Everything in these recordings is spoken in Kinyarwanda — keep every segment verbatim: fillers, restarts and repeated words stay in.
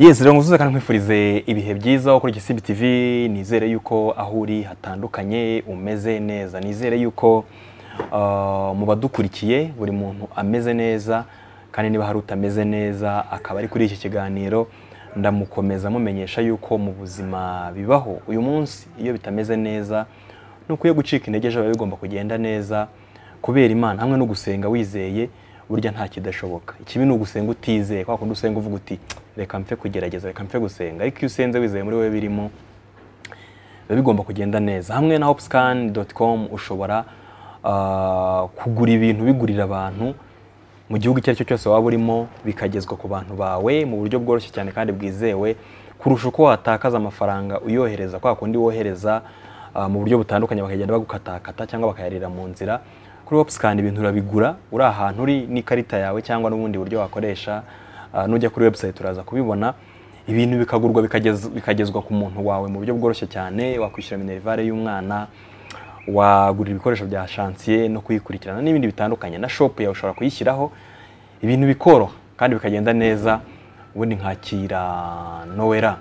Yes, rero nguzuza kandi nkwifurize ibihe byiza kuri Gisimbi T V. Nizere yuko aho uri hatandukanye umeze neza. Nizere yuko uh, mu badukurikiye buri muntu ameze neza, kandi niba hari utameze neza akaba ari kuri iki kiganiro, ndamukomeza mumenyesha yuko mu buzima bibaho uyu munsi iyo bitameze neza nukuye gucika intege, ejo bigomba kugenda neza kubera Imana hamwe no gusenga wizeye. Burya nta kidashoboka. Ikibi ni ugusenga utizeye, kwa kundi usenga uvuga uti reka mpfe kugerageza, reka mpfe gusenga. Ariko iyo usenze wizeye muri wewe birimo, biba bigomba kugenda neza. Hamwe na hopscan dot com ushobora uh, kugura ibintu bigurira abantu mu gihugu icyo aricyo cyose waba urimo, bikagezwa ku bantu bawe mu buryo bworoshye cyane kandi bwizewe, kurusha uko watakaza amafaranga uyohereza kwa kundi wohereza uh, mu buryo butandukanye bakagenda bagukatakata cyangwa bakayarira mu nzira. Kuri hopscan ibintu urabigura uri ahantu uri n'ikarita yawe cyangwa n'ubundi buryo wakoresha. Uh, nujya kuri website uraza kubibona, ibintu bikagurwa bikagezwa bikagezwa ku muntu wawe mu buryo bworoshye cyane. Wakwishyura minerivare y'umwana, wagurira ibikoresho bya chantier no kuyikurikirana n'ibindi bitandukanye, na shop yawe ushobora kuyishyiraho, ibintu bikoroha kandi bikagenda neza. Ubundi nkakira Noella.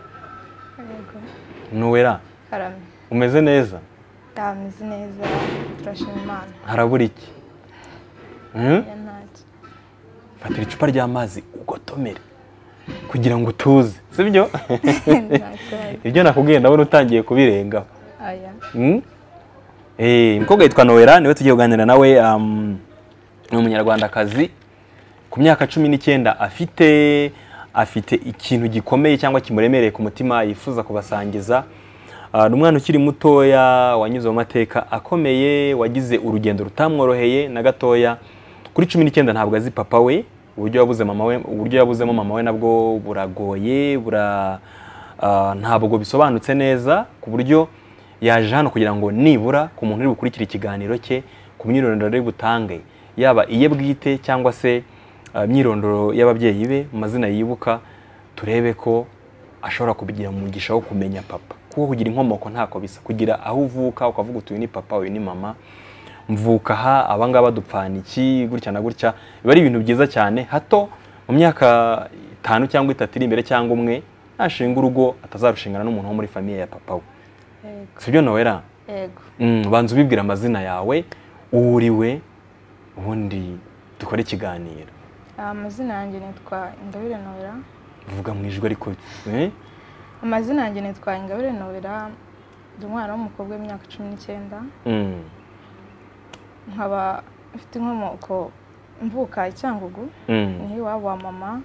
Noella, Karame. Umeze neza? Ameze neza, turashima Imana. Harabura iki? Hmm? Ya ntacyo. Fatira icupa ry'amazi ugotomere kugira ngo utuze, sibyo? Ibyo nakubwiye ndabona utangiye kubirengaho. Aya. Hmm? Eh, umukobwa yitwa Noella, niwe tugiye kuganira nawe. Um, ni umunyarwandakazi ku myaka cumi n'icyenda, afite afite ikintu gikomeye cyangwa kimuremereye ku mutima yifuza kubasangiza. Uh, numwana ukiri mutoya wanyuze mu mateka akomeye, wagize urugendo rutamworoheye na gatoya. Kuri cumi n'icyenda ntabwo azi papa we, uburyo yabuze mama we, uburyo yabuzemo mama we nabwo buragoye, bura uh, ntabwo bisobanutse neza, ku buryo yaje hano kugira ngo nibura ku muntu uri bukurikira ikiganiro cye, ku myirondoro ari butange, yaba iye bwite cyangwa se uh, myirondoro y'ababyeyi be, mu mazina yibuka, turebe ko ashobora kubigira mu mugisha wo kumenya papa. Kuko kugira inkomoko ntako bisa, kugira aho uvuka ukavuga uti uyu ni papa, uyu ni mama, mvuka ha abangaba dupfana iki gutya na gutya, biba ari ibintu byiza cyane. Hato mu myaka itanu cyangwa itatu iri imbere cyangwa umwe nashinga urugo atazarushingana n'umuntu wo muri famiye ya papa we. Yego. Sibyo Noella? Yego. Mm, banza ubibwira amazina yawe, uriwe, ubundi dukore ikiganiro. Amazina yanjye nitwa Ingabire Noella. Vuga mu ijwi ariko eh? Amazina yanjye nitwa Ingabire Noella, ndi umwana w'umukobwa w'imyaka cumi n'icyenda. Mm. Nkaba mfite inkomoko mvuka i Cyangugu. Mm. Ni iwabo wa mama.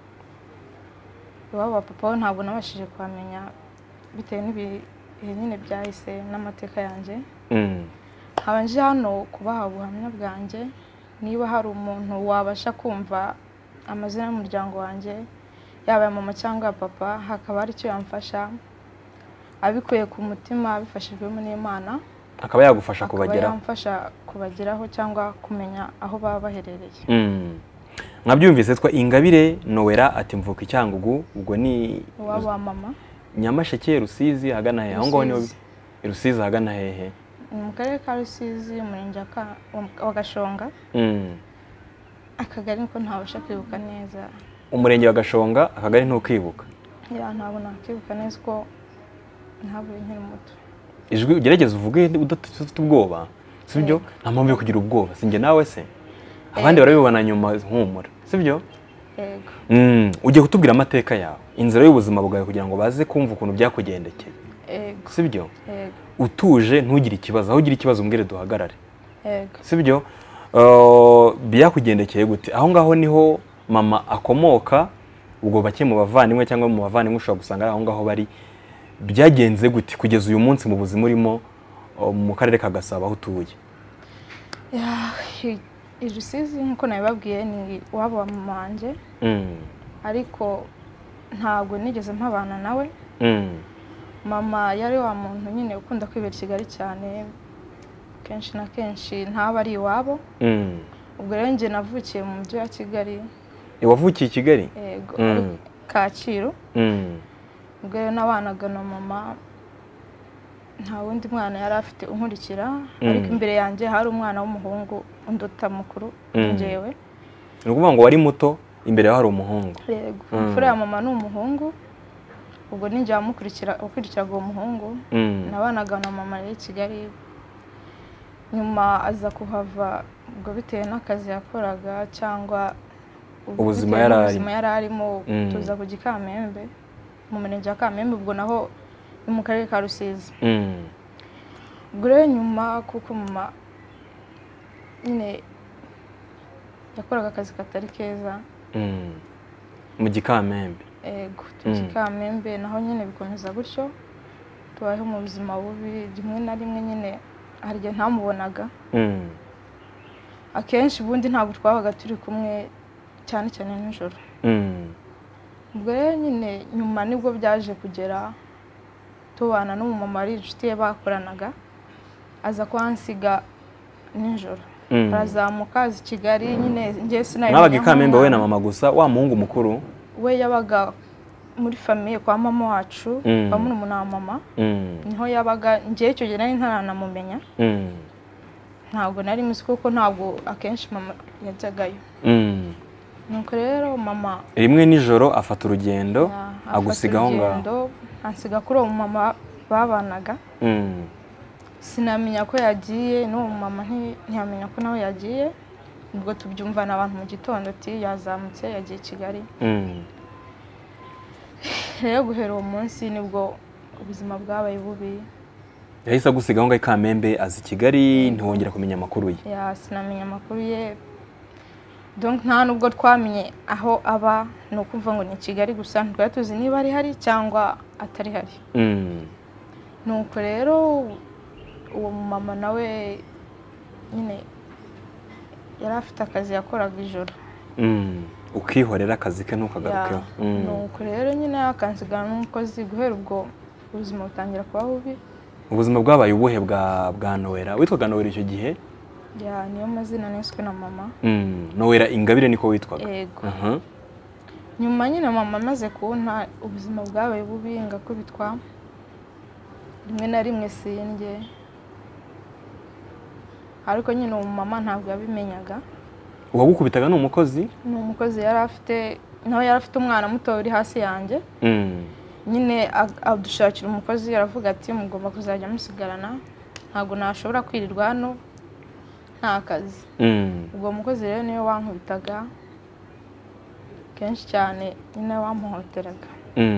Iwabo wa papa ntabwo nabashije kwamenya bitewe n'ibihe nyine byahise n'amateka yanjye. Mm. Nkaba nje hano kubaha ubuhamya bwanjye, niba hari umuntu wabasha kumva amazina y'umuryango wanjye, yaba ya mama cyangwa papa, hakaba hari icyo yamfasha abikuye ku mutima, abifashijwemo n'Imana, akaba yagufasha kubageraho, yamfasha kubageraho cyangwa kumenya aho baba baherereye. Mm. Mwabyumvise twa Ingabire Noella ati mvuka i Cyangugu, ubwo ni iwabo wa mama. Nyamasheke, Rusizi, hagana hehe? Aho ngaho ni Rusizi, hagana hehe? Mu karere ka Rusizi, umurenge wa Gashonga. Mm. Akagari niko ntabasha kwibuka neza. Umurenge wa Gashonga, akagari ntukibuka? Ya ntabwo nakibuka neza ko ntabwo nkiri muto. Ijwi ugerageza uvuge udafite ubwoba, sibyo? Nta mpamvu yo kugira ubwoba, sinjye nawe se. Abandi barabibona nyuma humura, sibyo? Yego. Mm, ugiye kutubwira amateka yawe, inzira y'ubuzima bwawe kugira ngo baze kumva ukuntu byakugendekeye. Yego. Sibyo? Yego. Utuje ntugire ikibazo, aho ugira ikibazo umbwire duhagarare. Yego. Sibyo? Uh, byakugendekeye gute? Aho ngaho niho mama akomoka, ubwo bake mu bavandimwe cyangwa mu bavandimwe ushobora gusanga aho ngaho bari. Byagenze gute kugeza uyu munsi mu buzima urimo mu karere ka Gasabo aho utuye? Ya, i Rusizi nkuko nabibabwiye ni wabo wa mama wanjye. Mm. Ariko ntabwo nigeze mpabana nawe. Mm. Mama yari wa muntu nyine ukunda kwibera i Kigali cyane, kenshi na kenshi ntaba ari iwabo. Mm. Ubwo rero njye navukiye mu mujyi wa Kigali. E wavukiye i Kigali? Yego. Mm. Kacyiru. Mm. Ubwo rero nabanaga na mama, nta wundi mwana yari afite unkurikira. Mm. Ariko imbere yanjye hari umwana w'umuhungu unduta mukuru njyewe. Ni ukuvuga ngo wari muto imbere yaho hari umuhungu. yego imfura ya mama ni umuhungu, ubwo ninjye wamukurikira ukurikiraga uwo muhungu. nabanaga na mama rero i Kigali, nyuma aza kuhava ubwo bitewe n'akazi yakoraga cyangwa ubuzima yari ubuzima yari arimo. tuza ku Gikamembe, mu murenge wa Kamembe, ubwo naho ni mu karere ka Rusizi. ubwo rero nyuma kuko mama nyine yakoraga akazi katari keza mu Gikamembe. yego tu Gikamembe naho nyine bikomeza gutyo, tubayeho mu buzima bubi. rimwe na rimwe nyine hari igihe ntamubonaga, akenshi ubundi ntabwo twabaga turi kumwe cyane cyane nijoro. ubwo rero nyine nyuma nibwo byaje kugera tubana n'umumama ari inshuti ye bakoranaga, aza kuhansiga nijoro. arazamuka aza i Kigali, nyine njye sinabimenya. Nabaga i Kamembe we na mama gusa, wa muhungu mukuru we yabaga muri famiye kwa mama wacu, kwa murumuna wa mama. niho yabaga, njye icyo gihe nari ntaranamumenya, ntabwo nari muzi kuko ntabwo akenshi mama yajyagayo. nuko rero mama rimwe nijoro afata urugendo agusiga aho ngaho, ansiga kuri uwo mama babanaga. sinamenya ko yagiye, n'uwo mama ntiyamenya ko nawe yagiye. ubwo tubyumvana abantu mu gitondo ati yazamutse yagiye i Kigali. rero guhera uwo munsi nibwo ubuzima bwabaye bubi. yahise agusiga aho ngaho i Kamembe aza i Kigali, ntiwongera kumenya amakuru ye? ya sinamenya amakuru ye, donc nta nubwo twamenye aho aba. ni ukumva ngo ni i Kigali gusa, ntitwari tuzi niba ari hari cyangwa atari hari. nuko rero uwo mama nawe nyine yari afite akazi yakoraga ijoro. ukihorera akazi ke ntukagarukeho. nuko rero nyine akansigana n'umukozi. guhera ubwo ubuzima butangira kuba bubi. ubuzima bwabaye ubuhe bwa bwa Noella? witwaga Noella icyo gihe? ya niyo mazina niswe na mama. Noella Ingabire niko witwaga? yego. nyuma nyine mama amaze kunta, ubuzima bwabaye bubi, ngakubitwa rimwe na rimwe sindye. ariko nyine uwo mama ntabwo yabimenyaga. uwagukubitaga ni umukozi? ni umukozi yari afite, nawe yari afite umwana muto uri hasi yanjye. nyine adushakira umukozi, aravuga ati mugomba kuzajya musigarana, ntabwo nashobora kwirirwa hano nta kazi. ubwo umukozi rero niwe wankubitaga kenshi cyane, nyine wamuhoteraga.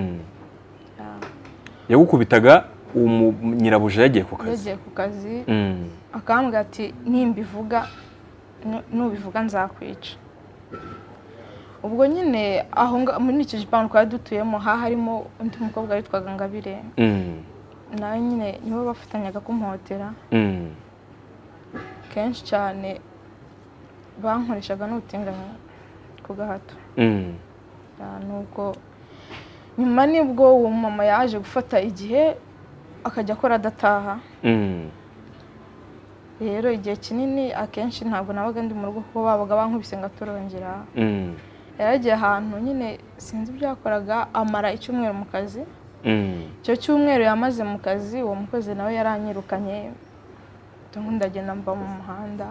yagukubitaga nyirabuja yagiye ku kazi? yagiye ku kazi. akambwira ati nimbivuga nubivuga nzakwica. ubwo nyine aho muri icyo gipangu twari dutuyemo ha harimo undi mukobwa witwaga Ngabire. nawe nyine niwe bafatanyaga kumuhotera. kenshi cyane bankoreshaga n'ubutinganyi ku gahato. nuko nyuma nibwo uwo mama yaje gufata igihe akajya akora adataha. rero igihe kinini akenshi ntabwo nabaga ndi mu rugo kuko babaga bankubise ngaturongera. yaragiye ahantu nyine sinzi ibyo yakoraga, amara icyumweru mu kazi. icyo cyumweru yamaze mu kazi, uwo mukozi nawe yaranyirukanye, ndagenda mba mu muhanda.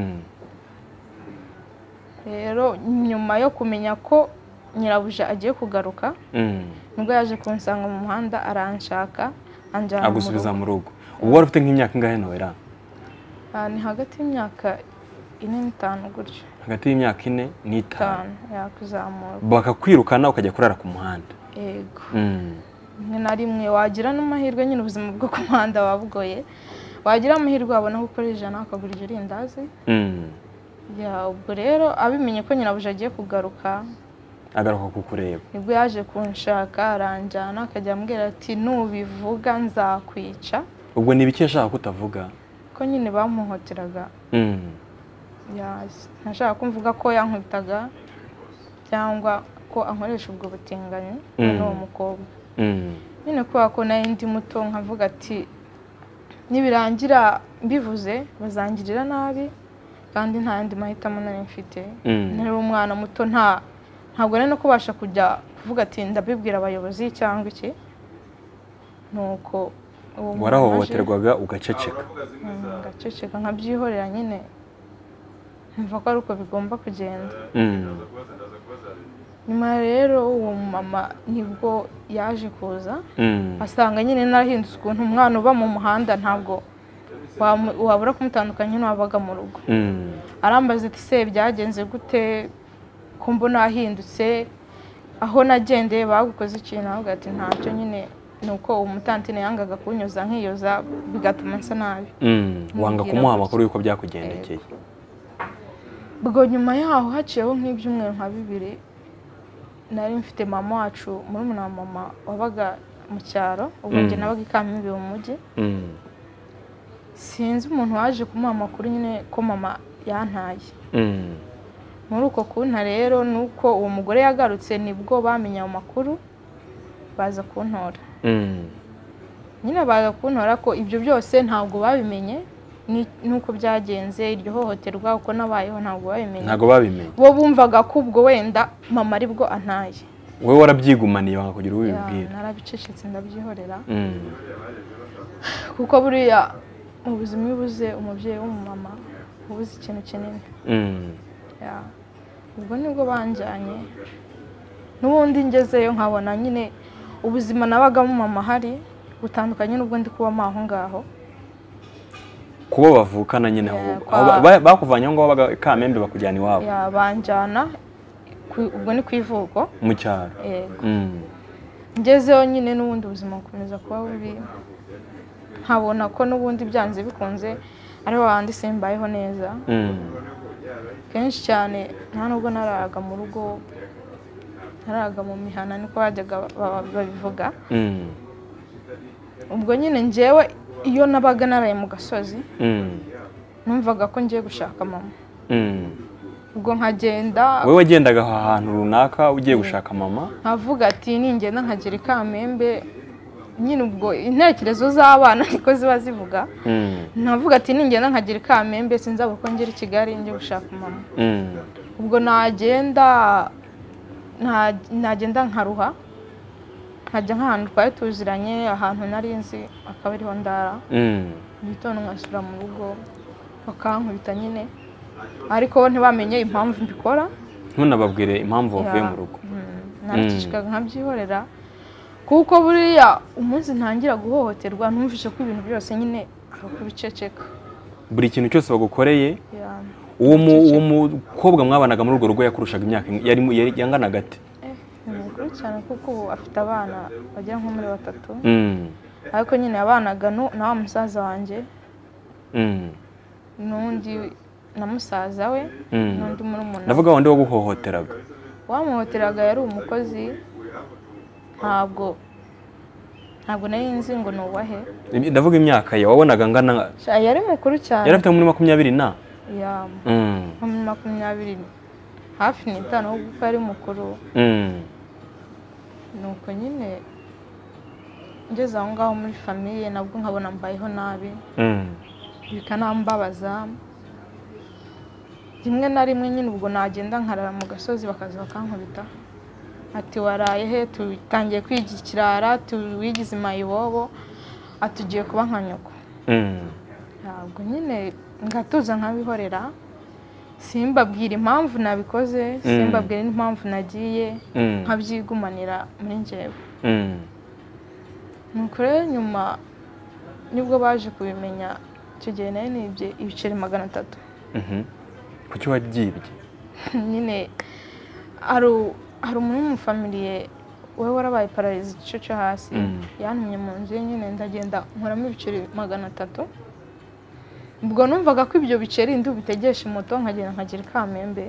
rero nyuma yo kumenya ko nyirabuja agiye kugaruka, nibwo yaje kunsanga mu muhanda aranshaka anjyana agusubiza mu rugo. ubu wari ufite nk'imyaka ingahe Noella? ni hagati y'imyaka ine n'itanu gutyo. hagati y'imyaka ine n'itanu yakuzamura. bakakwirukana ukajya kurara ku muhanda? yego. rimwe na rimwe wagira n'amahirwe, nyine ubuzima bwo ku muhanda wabugoye, wagira amahirwe wabona ko ukora ijana ukagura iryo rindazi. ubwo rero abimenye ko nyirabuja agiye kugaruka, agaruka kukureba, nibwo yaje kunshaka aranjyana, akajya ambwira ati nubivuga nzakwica. ubwo ni ibiki yashaka kutavuga? ko nyine bamuhoteraga. ntashaka ko mvuga ko yankubitaga cyangwa ko ankoresha ubwo butinganyi n'uwo mukobwa. nyine kubera ko nari ndi muto nkavuga ati nibirangira mbivuze bazangirira nabi, kandi nta yandi mahitamo nari mfite. nari umwana muto, nta ntabwo nari no kubasha kujya kuvuga ati ndabibwira abayobozi cyangwa iki. nuko warahohoterwaga ugaceceka? ngaceceka nkabyihorera nyine mva ko ari uko bigomba kugenda. Mm. Nyuma rero uwo mama nibwo yaje kuza Mm. asanga nyine narahindutse ukuntu umwana uba mu muhanda ntabwo wamu- wabura kumutandukanya n'uwabaga mu rugo. Mm. Arambaza ati se byagenze gute ko mbona ahindutse, aho nagendeye bagukoze ikintu? Avuga ati ntacyo, nyine nuko umutantine yangaga kunyuza nkiyoza bigatuma nsa nabi. Mm. Wanga Mubwira kumuha gutya. amakuru yuko byakugendekeye. Ubwo nyuma yaho haciyeho nk'ibyumweru nka bibiri nari mfite mama wacu murumuna wa mama wabaga mu cyaro, ubwo njye nabaga i Kamembe mu mujyi. Mm. Sinzi umuntu waje kumuha amakuru nyine ko mama yantaye. Mm. Muri uko kunta rero nuko uwo mugore yagarutse nibwo bamenye ayo makuru baza kuntora. Mm. Nyine baza kuntora ko ibyo byose ntabwo babimenye ni- nuko byagenze, iryo hohoterwa uko nabayeho ntabwo babimenye. Ntago babimenye. Bo bumvaga ko ubwo wenda mama aribwo antaye. Wowe warabyigumaniye wanga kugira uwo Ya, ubibwira. narabicecetse ndabyihorera Mm. kuko buriya mu buzima iyo ubuze umubyeyi w'umumama ubuze ikintu kinini. Mm. Ya, ubwo nibwo banjyanye, n'ubundi ngezeyo nkabona nyine ubuzima nabagamo mama hari butandukanye n'ubwo ndi kubamo aho ngaho. Kuba bavukana nyine Yeah, ahubwo. kwa- Aho ba- bakuvanye aho ngaho baga i Kamembe bakujyana iwabo Ya, banjyana ku- ubwo ni ku ivuko. mu cyaro. Yego. Mm. Ngezeyo nyine n'ubundi ubuzima bukomeza kuba bubi, nkabona ko n'ubundi byanze bikunze ari wandi simbayeho neza. Mm. Kenshi cyane nta nubwo naraga mu rugo, naraga mu mihana niko bajyaga ba- babivuga. Mm. Ubwo nyine njyewe iyo nabaga naraye mu gasozi Mm. numvaga ko ngiye gushaka mama. Mm. Ubwo nkagenda Wowe wagendaga ahantu runaka ugiye gushaka mama? nkavuga ati ningenda nkagera i Kamembe, nyine ubwo intekerezo z'abana niko ziba zivuga. Mm. Nkavuga ati ningenda nkagera i Kamembe sinzabura ko ngera i Kigali njye gushaka mama. Mm. Ubwo nagenda nta- nagenda nkaruha nkajya nk'ahantu twari tuziranye, ahantu nari nzi akaba ariho ndara. Mm. Mu gitondo nkasubira mu rugo bakankubita nyine, ariko bo ntibamenye impamvu mbikora. Ntunababwire impamvu wavuye Ya, mu rugo. mm, naracicikaga nkabyihorera kuko buriya umunsi ntangira guhohoterwa numvise ko ibintu byose nyine ari ukubiceceka. Buri kintu cyose bagukoreye. Ya, Uwo mu- uwo mukobwa mwabanaga muri urwo rugo yakurushaga imyaka inga- yari mu- yari- yanganaga ate? eh, ni mukuru cyane kuko ubu afite abana bagera nko muri batatu. Mm. Ariko nyine yabanaga nu- na wa musaza wanjye Mm. n'undi na musaza we Mm. n'undi murumuna. Ndavuga wundi waguhohoteraga. Wamuhoteraga yari umukozi, ntabwo ntabwo nari nzi ngo ni uwahe. Ndavuga imyaka ye wabonaga angana. Sha, yari mukuru cyane. Yari afite muri makumyabiri na. Ya, Mm. nko muri makumyabiri hafi n'itanu kuko yari mukuru. Mm. Nuko nyine ngeze aho ngaho muri famiye nabwo nkabona mbayeho nabi, Mm. bikanambabaza. Rimwe na rimwe nyine ubwo nagenda nkarara mu gasozi bakaza bakankubita ati waraye he, tutangiye kwiga ikirara, tuwigize imayibobo, atugiye kuba nka nyoko. Mm. Ntabwo nyine ngatuza nkabihorera, simbabwira impamvu nabikoze, simbabwira n'impamvu nagiye, Mm. nkabyigumanira muri njyewe. Mm. Nuko rero nyuma nibwo baje kubimenya, icyo gihe nari nibye ibiceri magana atatu. Mhm. Kuki wabyibye? Nyine hari hari umuntu w'umufamiliye we warabaye pararize igice cyo hasi, Mm. yantumye mu nzu ye, nyine ndagenda nkuramo ibiceri magana atatu. Ubwo numvaga ko ibyo biceri ndi bitegesha moto nkagenda nkagera i Kamembe.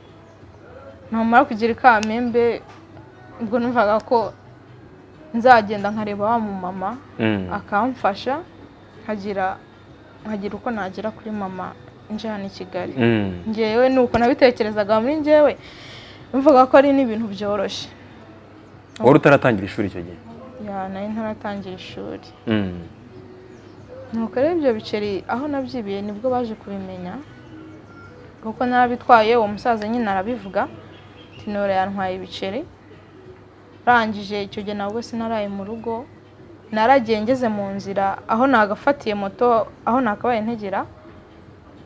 Namara kugera i Kamembe ubwo numvaga ko nzagenda nkareba wa mumama Mm. akamfasha, nkagira nkagira uko nagera kuri mama nje hano i Kigali. Mm. Ngewe nuko nabitekerezaga muri njyewe, numvaga ko ari n'ibintu byoroshye. Wari utaratangira ishuri icyo gihe? Ya, nari ntaratangira ishuri. Mm. Nuko rero ibyo biceri aho nabyibiye nibwo baje kubimenya, kuko narabitwaye uwo musaza nyine arabivuga ati Nora yantwaye ibiceri. Rangije icyo gihe nabwo sinaraye mu rugo, naragiye ngeze mu nzira aho nagafatiye moto, aho nakabaye ntegera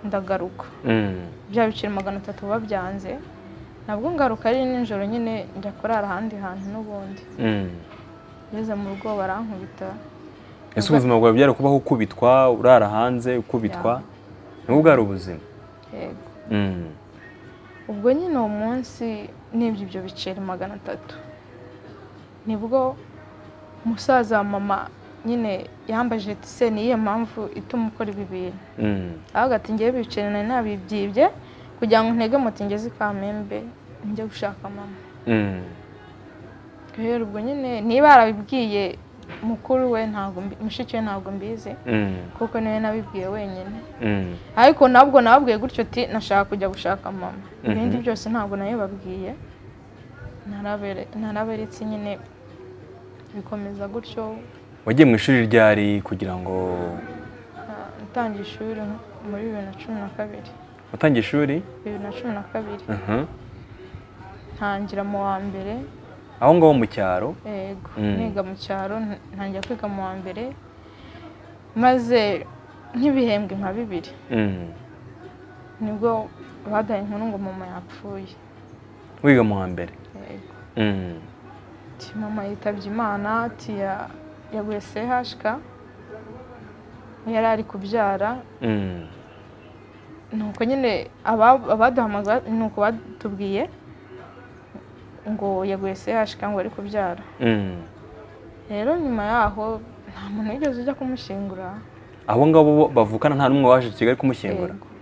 ndagaruka Mm. bya biceri magana atatu babyanze nabwo ngaruka ari nijoro nyine njya kurara ahandi hantu n'ubundi Mm. ngeze mu rugo barankubita. Ese ubuzima bwawe byari kubaho ukubitwa urara hanze ukubitwa nubwo bwari ubuzima? Yego. Mm. Ubwo nyine uwo munsi nibyo ibyo biceri magana atatu nibwo umusaza wa mama nyine yambaje ati se niyo mpamvu ituma ukora ibi bintu. Mm. Avuga ati ngiye biceri nari nabibyibye kugira ngo ntege moto ngeze i Kamembe njye gushaka mama. Mm. Rero ubwo nyine niba yarabibwiye mukuru we ntabwo mushiki we ntabwo mbizi Mm. kuko niwe nabibwiye wenyine. Mm. Ariko nabwo nababwiye gutyo ati nashaka kujya gushaka mama. Ibindi byose ntabwo nayo babwiye narabere naraberetse nyine bikomeza gutyo. Wagiye mu ishuri ryari kugira ngo natangiye ishuri muri bibiri na cumi na kabiri? Watangiye ishuri bibiri na cumi na kabiri. Mhm. Ntangira mu wa mbere aho ngaho mu cyaro? Yego. Mm. Niga mu cyaro ntangira kwiga mu wa mbere maze nk'ibihembwe nka bibiri Mm. nibwo badaye inkuru ngo mama yapfuye. Wiga mu wa mbere? Yego. Mm. Ati mama yitabye Imana ati ya yaguye C H K yari ari kubyara. Mm. Nuko nyine abaduhamagaye nuko batubwiye ngo yaguye C H K ngo ari kubyara. Mm. Rero nyuma yaho nta muntu wigeze ujya kumushyingura. Abo ngabo bavukana nta numwe waje i Kigali kumushyingura? Yego.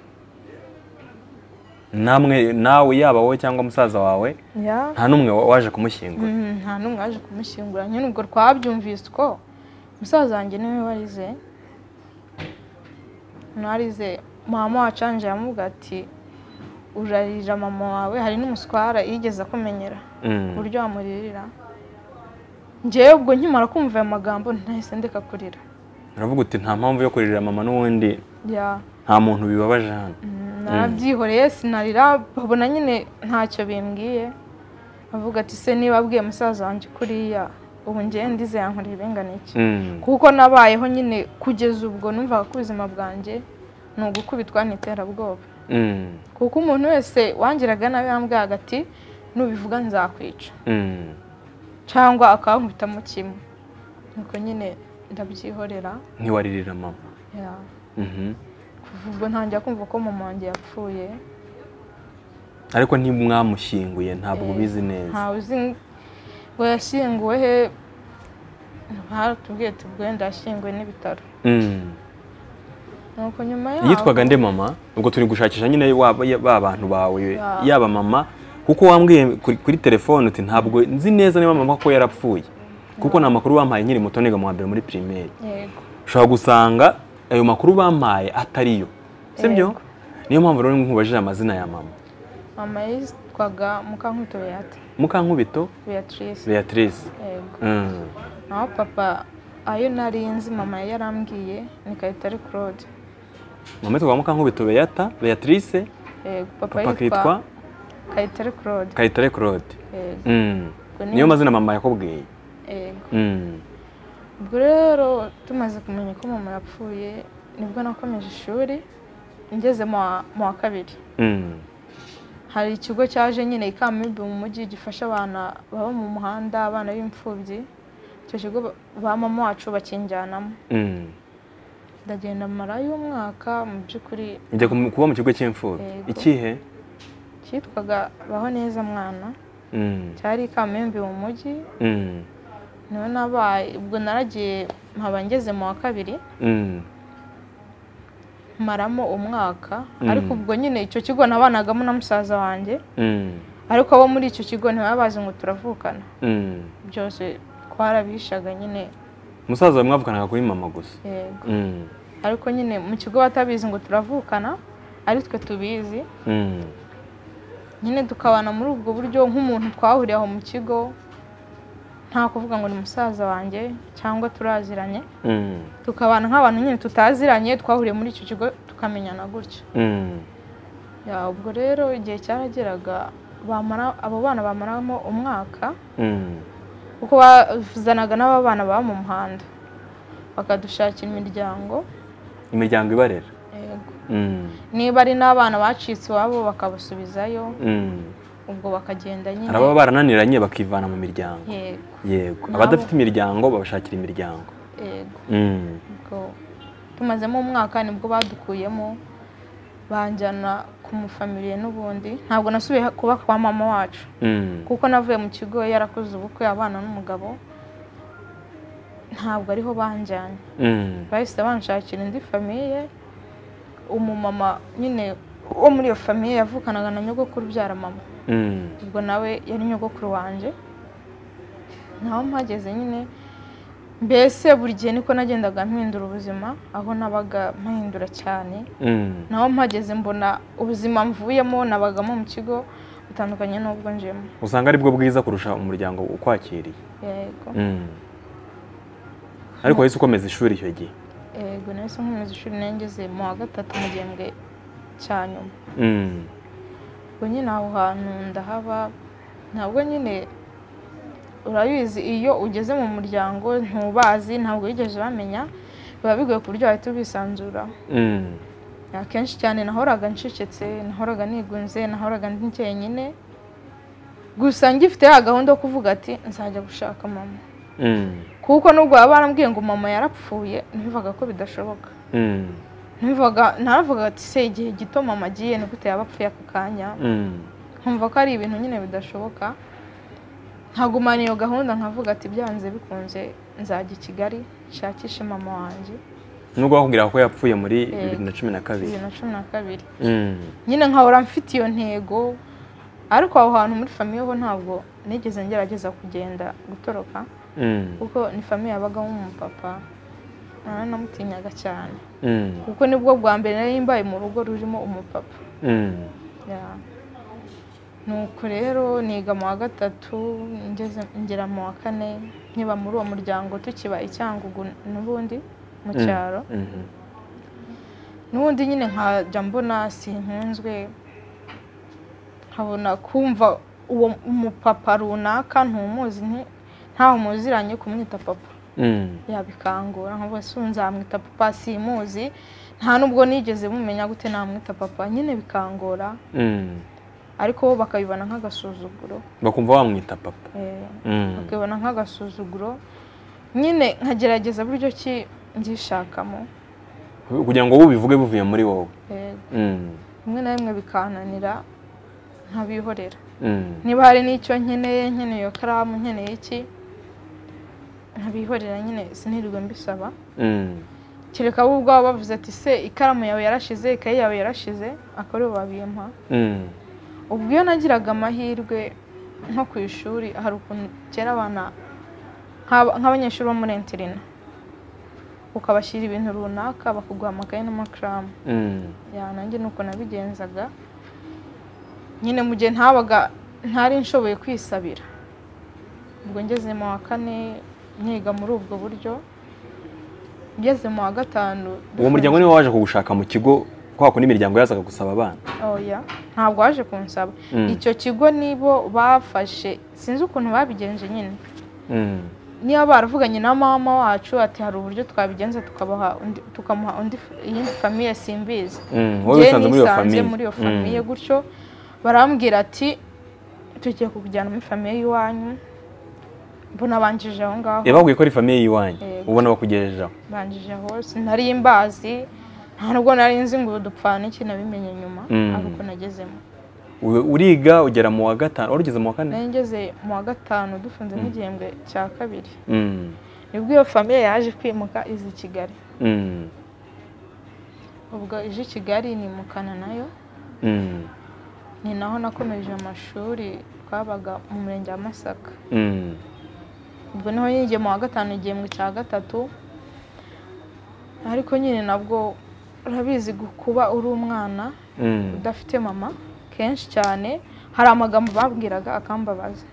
Namwe nawe yaba wowe cyangwa musaza wawe Ya. nta numwe waje kumushyingura? Mm, nta numwe waje kumushyingura. Nyine ubwo twabyumvise ko musaza wanjye niwe warize. Narize mama wacanje yamubwira ati urarira mama wawe hari n'umuswara yigeze akumenyera Mm. ku buryo wamuririra. Njyewe ubwo nkimara kumva aya magambo ntahise ndeka kurira. Uravuga uti nta mpamvu yo kuririra mama n'ubundi Ya. nta muntu bibabaje hano? Nabyihoreye sinarira babona nyine ntacyo bimbwiye. Avuga ati se niba abwiye musaza wanjye kuriya ubu ngiye ndize yankoreye bingana iki? Mm. Kuko nabayeho nyine kugeza ubwo numvaga ko ubuzima bwanjye ni ugukubitwa n'iterabwoba. Mm. Kuko umuntu wese wangiraga nabi yambwaga ati nubivuga nzakwica. Mm. Cyangwa akankubitamo kimwe. Nuko nyine ndabyihorera. Ntiwaririra mama? Ya. Mhm. Kuva ubwo ntangira kumva ko mama wanjye yapfuye. Ariko ntimwamushyinguye ntabwo ubizi neza? Ntawe uzi ngo yashyinguwe he. Baratubwiye ati ubwo wenda yashyinguwe n'ibitaro. Mm. Nuko nyuma yaho Yitwaga nde mama? Ubwo turi gushakisha nyine ba bantu bawe Ya. yaba mama kuko wambwiye kuri, kuri telefone uti ntabwo nzi neza niba mama ko yarapfuye kuko na makuru bampaye nkiri muto niga mu wa mbere muri primaire. Yego. Ushobora gusanga ayo makuru bampaye atariyo, sibyo? Yego. Niyo mpamvu rero nkubajije amazina ya mama. Mama yitwaga Mukankubito Beata. Mukankubito Beatrice. Beatrice. Yego. Mm. Naho papa ayo nari nzi mama yarambwiye ni Kayitare Claude. Mama yitwa Mukankubito Beata Beatrice. Yego. Papa, Papa kitwa Kayitare Claude. Kayitare Claude. Yego. Mm. Niyo mazina mama yakubwiye? Yego. Mm. Ubwo rero tumaze kumenya ko mama yapfuye nibwo nakomeje ishuri ngeze mu wa kabiri. Mm. Hari ikigo cyaje nyine i Kamembe mu mujyi gifasha abana baba mu muhanda abana b'imfubyi. Icyo kigo ba mama wacu bakinjyanamo. Mm. Ndagenda marayo umwaka mu by'ukuri. Njya kuba mu kigo cy'imfubyi. Ikihe? Cyitwaga Baho Neza Mwana. Mm. Cyari i Kamembe mu mujyi. Mm. Niho nabaye ubwo naragiye nkaba ngeze mu wa kabiri. Mm. Maramo umwaka ariko ubwo nyine icyo kigo nabanagamo na musaza wanjye. Mm. Ariko abo muri icyo kigo ntibabazi ngo turavukana. Mm. Byose twarabishaga nyine. Musaza mwavukanaga kuri mama gusa? Yego. Mm. Ariko nyine mu kigo batabizi ngo turavukana ari twe tubizi. Mm. Nyine tukabana muri ubwo buryo nk'umuntu twahuriye aho mu kigo nta kuvuga ngo ni musaza wanjye cyangwa turaziranye. Mm. Tukabana nk'abantu nyine tutaziranye twahuriye muri icyo kigo tukamenyana gutyo. Mm. Ya ubwo rero igihe cyarageraga bamara abo bana bamaramo umwaka. Mm. Kuko bazanaga n'aba bana baba mu muhanda bakadushakira imiryango. Imiryango ibarera? Yego. niba ari n'abana bacitse iwabo bakabasubizayo ubwo bakagenda nyine araba barananiranye bakivana mu miryango. yego yego abadafite imiryango babashakira imiryango. yego ubwo tumazemo umwaka nibwo badukuyemo banjyana ku mufamiliye n'ubundi ntabwo nasubiye kuba kwa mama wacu kuko navuye mu kigo yarakoze ubukwe abana n'umugabo ntabwo ariho banjyanye bahise banshakira indi famiye umumama nyine wo muri iyo famiye yavukanaga na nyogokuru ubyara mama ubwo nawe yari nyogokuru wanjye naho mpageze nyine mbese buri gihe niko nagendaga mpindura ubuzima aho nabaga mpahindura cyane naho mpageze mbona ubuzima mvuyemo nabagamo mu kigo bitandukanye n'ubwo njemo. Usanga ari bwo bwiza kurusha umuryango ukwakiriye. yego ariko wahise ukomeza ishuri icyo gihe? yego nahise nkomeza ishuri nengeze mu wa gatatu mu gihembwe cya nyuma. ubwo nyine aho hantu ndahaba ntabwo nyine urabizi iyo ugeze mu muryango ntubazi ntabwo wigeze bamenya biba bigoye ku buryo wahita ubisanzura. akenshi cyane nahoraga ncecetse nahoraga nigunze nahoraga ndi njyenyine gusa ngifite ya gahunda yo kuvuga ati nzajya gushaka mama kuko nubwo baba barambwiye ngo mama yarapfuye ntumvaga ko bidashoboka. ntumvaga naravuga ati se igihe gito mama agiye ni gute yabapfuye aka kanya nkumva ko ari ibintu nyine bidashoboka nkagumana iyo gahunda nkavuga ati byanze bikunze nzajya i Kigali nshakishe mama wanjye. nubwo bakubwira ko yapfuye muri bibiri na cumi na kabiri bibiri na cumi na kabiri nyine nkahora mfite iyo ntego ariko aho hantu muri famiye ho ntabwo nigeze ngerageza kugenda gutoroka kuko ni famiye yabagamo umupapa nanamutinyaga cyane kuko nibwo bwa mbere nari mbaye mu rugo rurimo umupapa. nuko rero niga mu wa gatatu ngeze ngera mu wa kane nkiba muri uwo muryango tukiba i Cyangugu n'ubundi mu cyaro n'ubundi nyine nkajya mbona sinkunzwe nkabona kumva uwo umupapa runaka ntumuzi ntaho muziranye kumwita papa yabikangura nkavuga se nzamwita papa simuzi nta nubwo nigeze mumenya gute namwita papa nyine bikangora ariko bo bakabibona nk'agasuzuguro bakumva wamwita papa bakabibona nk'agasuzuguro nyine nkagerageza buryo ki ngishakamo kugira ngo ubivuge buvuye muri wowe. rimwe na rimwe bikananira nkabihorera niba hari n'icyo nkeneye nkeneye iyo karamu nkeneye iki nkabihorera nyine sinirirwe mbisaba kereka bo ubwabo bavuze ati se ikaramu yawe yarashize ikayi yawe yarashize akaba aribo babimpa. ubwo iyo nagiraga amahirwe nko ku ishuri hari ukuntu kera abana nk'abanyeshuri bo muri interina ukabashyira ibintu runaka bakaguha amakaye n'amakaramu nanjye nuko nabigenzaga nyine mu gihe ntabaga ntari nshoboye kwisabira. ubwo ngeze mu wa kane nyiga muri ubwo buryo ngeze mu wa gatanu uwo muryango niwe waje kugushaka mu kigo kwa kundi imiryango yazaga gusaba abana? oya ntabwo waje kunsaba icyo kigo nibo bafashe sinzi ukuntu babigenje nyine niba baravuganye na mama wacu ati hari uburyo twabigenza tukabaha tukamuha undi iyindi famiye simbizi njye muri iyo famiye gutyo barambwira ati tugiye kukujyana muri famiye y'iwanyu mbona banjije aho ngaho. yababwiye ko ari famiye y'iwanyu ubona bakugejejeho? banjije aho sinari imbazi nta nubwo nari nzi ngo dupfana iki nabimenye nyuma ariko nagezemo. uriga ugera mu wa gatanu urugeze mu wa kane? nari ngeze mu wa gatanu dufunze nk'igihembwe cya kabiri nibwo iyo famiye yaje kwimuka izi i Kigali. ubwo ije i Kigali nimukana nayo ni naho nakomeje amashuri twabaga mu murenge wa Masaka. ubwo niho yigiye mu wa gatanu igihembwe cya gatatu ariko nyine nabwo urabizi kuba uri umwana udafite mama kenshi cyane hari amagambo babwiraga akambabaza.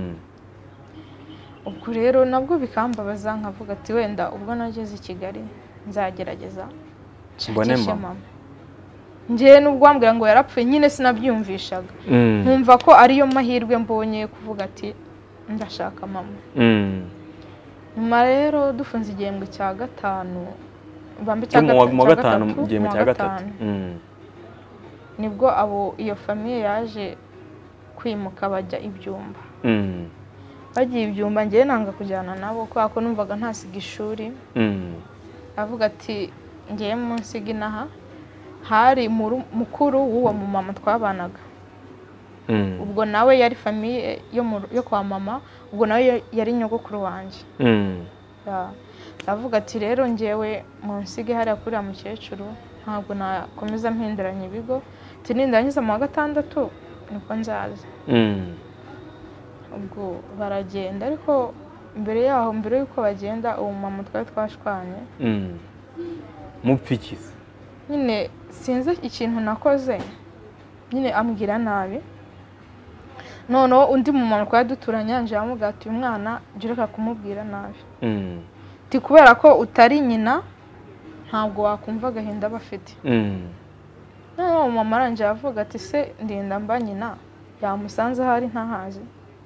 ubwo rero nabwo bikambabaza nkavuga ati wenda ubwo nageze i Kigali nzagerageza nshakishe mama. njye nubwo wambwira ngo yarapfuye nyine sinabyumvishaga nkumva ko ariyo mahirwe mbonye kuvuga ati ndashaka mama. nyuma rero dufunze igihembwe cya gatanu bambi cyo mu wa- mu wa cya gatanu gatatu, igihembwe mu cya wa gatatu gatanu. Mm. nibwo abo iyo famiye yaje kwimuka bajya ibyumba. Mm. bagiye ibyumba ngewe nanga kujyana nabo kubera ko numvaga ntasiga ishuri. Mm. avuga ati ngewe munsiga inaha hari muru- mukuru w'uwo mumama twabanaga. Mm. ubwo nawe yari famiye yo mu- yo kwa mama, ubwo nawe ya- yari nyogokuru wanjye. Mm. Ya. avuga ati rero ngewe munsige hariya kuri uriya mukecuru ntabwo nakomeza mpinduranya ibigo, ati nindangiza mu wa gatandatu niko nzaza. Mm. ubwo baragenda, ariko mbere yaho mbere y'uko bagenda uwo mama twari twashwanye. Mm. mupfikiza nyine sinzi ikintu nakoze, nyine ambwira nabi. noneho undi mumama twari duturanye yanje yamubwira ati uyu mwana jya ureka kumubwira nabi. Mm. ati kubera ko utari nyina ntabwo wakumva agahinda bafite. Mm. noneho mama arangije avuga ati se ndinda mba nyina yamusanze ahari ntahazi.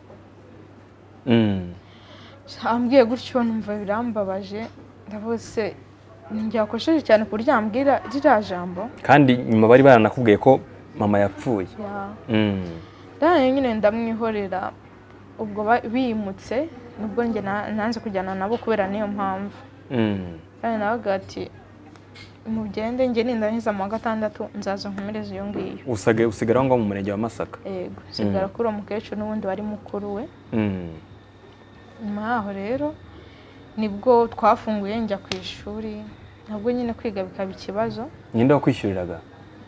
Mm. ambwiye gutyo numva birambabaje, ndavuga se ninjye wakosheje cyane ku buryo yambwira ririya jambo. kandi nyuma bari baranakubwiye ko mama yapfuye. Ya. Mm. rero nyine ndamwihorera. ubwo ba- bimutse nubwo njye na- nanze kujyana nabo kubera niyo mpamvu. Mm. kandi nabaga ati mugende njye nindangiza mu wa gatandatu nzaza nkomereze iyo ngiyo. usage usigara aho ngaho mu murenge wa Masaka. yego sigara kuri uwo mukecuru n'ubundi wari mukuru we. Mm. nyuma yaho rero nibwo twafunguye njya ku ishuri, nabwo nyine kwiga bikaba ikibazo. ninde wakwishyuriraga?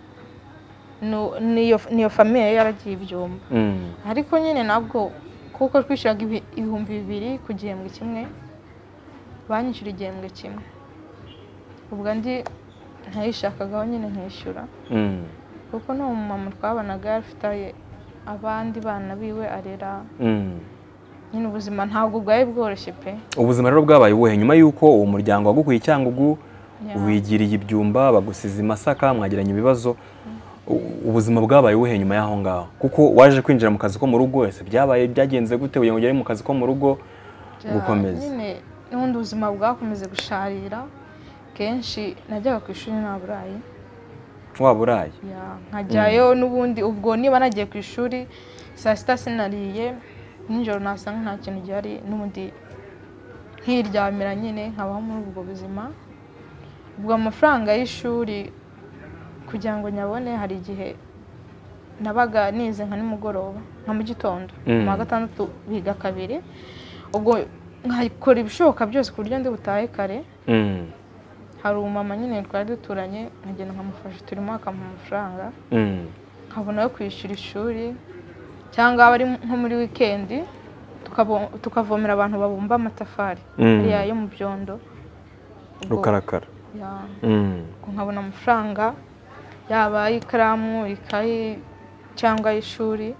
Nu- niyo niyo famiye yaragiye ibyumba. Mm. ariko nyine nabwo kuko twishyuraga ibi- ibihumbi bibiri ku gihembwe kimwe, banyishyura igihembwe kimwe. ubwo ndi ntayishakagaho nyine nkishyura, Mm. kuko n'uwo mumama twabanaga yari afite abandi bana biwe arera. Mm. nyine ubuzima ntabwo bwari bworoshye pe. ubuzima rero bwabaye ubuhe nyuma y'uko uwo muryango wagukuye icyangugu Ya. wigiriye ibyumba bagusiza i Masaka mwagiranye ibibazo? U- ubuzima bwabaye ubuhe nyuma y'aho ngaho, kuko waje kwinjira mu kazi ko mu rugo wese byabaye byagenze gute kugira ngo ugere mu kazi ko mu rugo Ja, gukomeza? nyine n'ubundi ubuzima bwakomeze gusharira. kenshi najyaga ku ishuri nta burayi. waba uraye? Ya, nkajyayo n'ubundi ubwo niba nagiye ku ishuri saa sita sinariye, nijoro nasanga nta kintu gihari, n'ubundi nkiryamira nyine nkabaho muri ubwo buzima. ubwo amafaranga y'ishuri kugira ngo nyabone hari igihe nabaga nize nka nimugoroba nka mu gitondo. Mm. mu wa gatandatu biga kabiri, ubwo nkakora ibishoboka byose ku buryo ndi butahe kare. Mm. hari umumama nyine twari duturanye nkagenda nkamufasha turimo akamuha amafaranga Mm. nkabona yo kwishyura ishuri, cyangwa aba ari nko muri wikendi tukabo- tukavomera abantu babumba amatafari Mm. ariya yo mu byondo. Ubwo- rukarakara. ya, Mm. ubwo nkabona amafaranga yaba ay'ikaramu, ikayi cyangwa ay'ishuri.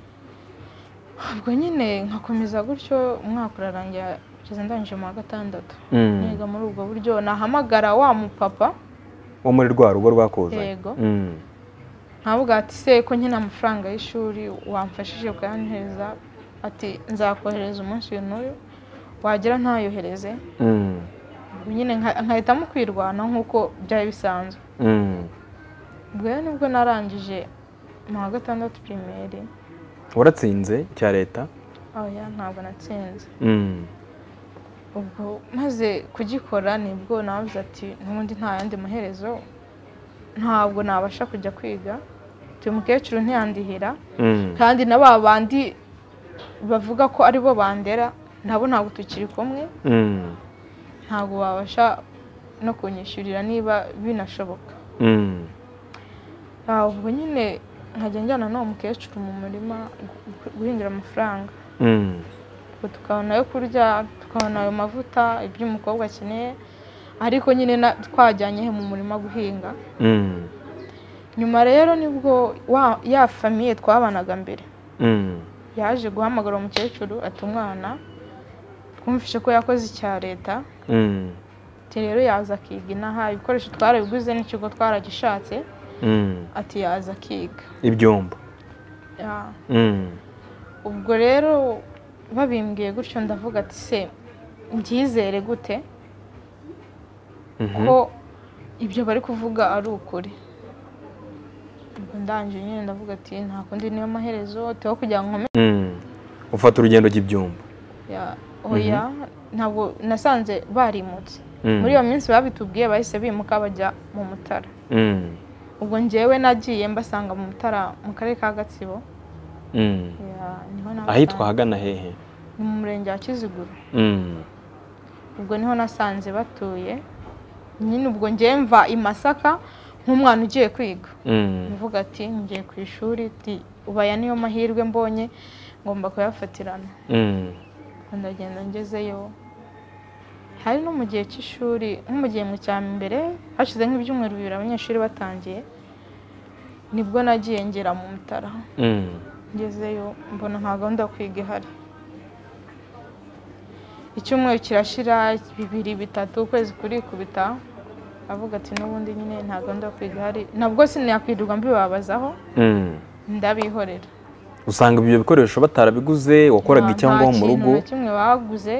ubwo nyine nkakomeza gutyo umwaka urarangira kugeza ndangije mu wa gatandatu. Mm. niga muri ubwo buryo nahamagara wa mupapa. wo muri rwa rugo rwakuzanye? Yego. Mm. nkavuga ati se ko nkina amafaranga y'ishuri wamfashije kuyanhereza, ati nzakohereza umunsi uyu n'uyu, wagira ntayohereze. Mm. ubwo nyine nka- nkahitamo kwirwana nk'uko byari bisanzwe. Mm. ubwo rero nibwo narangije mu wa gatandatu pirimeri. waratsinze cya leta? oya ntabwo natsinze. Mm. ubwo maze kugikora nibwo navuze ati n'ubundi nta yandi maherezo, ntabwo nabasha kujya kwiga. uyu mukecuru ntiyandihira, Mm. kandi na ba bandi bavuga ko ari bo bandera nabo ntabwo tukiri kumwe. Mm. ntabwo babasha no kunyishyurira niba binashoboka. Mm. Ah, ubwo nyine nkajya njyana n'uwo mukecuru mu murima gu- guhingira amafaranga. Mm. ubwo tukabona ayo kurya, tukabona ayo mavuta, ibyo umukobwa akeneye, ariko nyine na- twajyanye he mu murima guhinga. Mm. nyuma rero nibwo wa- ya famiye twabanaga mbere Mm. yaje guhamagara uwo mukecuru ati umwana twumvishe ko yakoze icya leta, Mm. ati rero yaza akiga inaha, ibikoresho twarabiguze n'ikigo twaragishatse, Mm. ati yaza akiga. ibyombo. Ya. Mm. ubwo rero babimbwiye gutyo ndavuga ati se mbyizere gute Mhm. ko ibyo bari kuvuga ari ukuri. Ubwo ndangije nyine ndavuga ati nta kundi niyo maherezo teho kugira ngo mm. ufata urugendo ry'ibyumba ya oya ntabwo nasanze barimutse Mm. muri iyo minsi babitubwiye bahise bimuka bajya mu Mutara. Mm. Ubwo njyewe nagiye mbasanga mu Mutara mu karere ka Gatsibo. Mm. Ya niho na ahitwa hagana hehe? ni mu murenge wa Kiziguro. Mm. Ubwo niho nasanze batuye nyine. Ubwo ngiye mva i Masaka nk'umwana ugiye kwiga. Mm. Mvuga ati ngiye ku ishuri ati ubaya niyo mahirwe mbonye ngomba kuyafatirana. Mm. Ndagenda ngezeyo hari no mu gihe cy'ishuri nko mu gihe mu cya mbere hashize nk'ibyumweru bibiri abanyeshuri batangiye nibwo nagiye ngera mu Mutara. Mm. Ngezeyo mbona nta gahunda yo kwiga ihari. Icyumweru kirashira bibiri bitatu ukwezi kurikubita avuga ati n'ubundi nyine nta gahunda yo kwiga ihari. Nabwo sinakwirirwa mbibabazaho Mm. ndabihorera. Usanga ibyo bikoresho batarabiguze wakoraga icyangwa mu rugo? Nta kintu kimwe baguze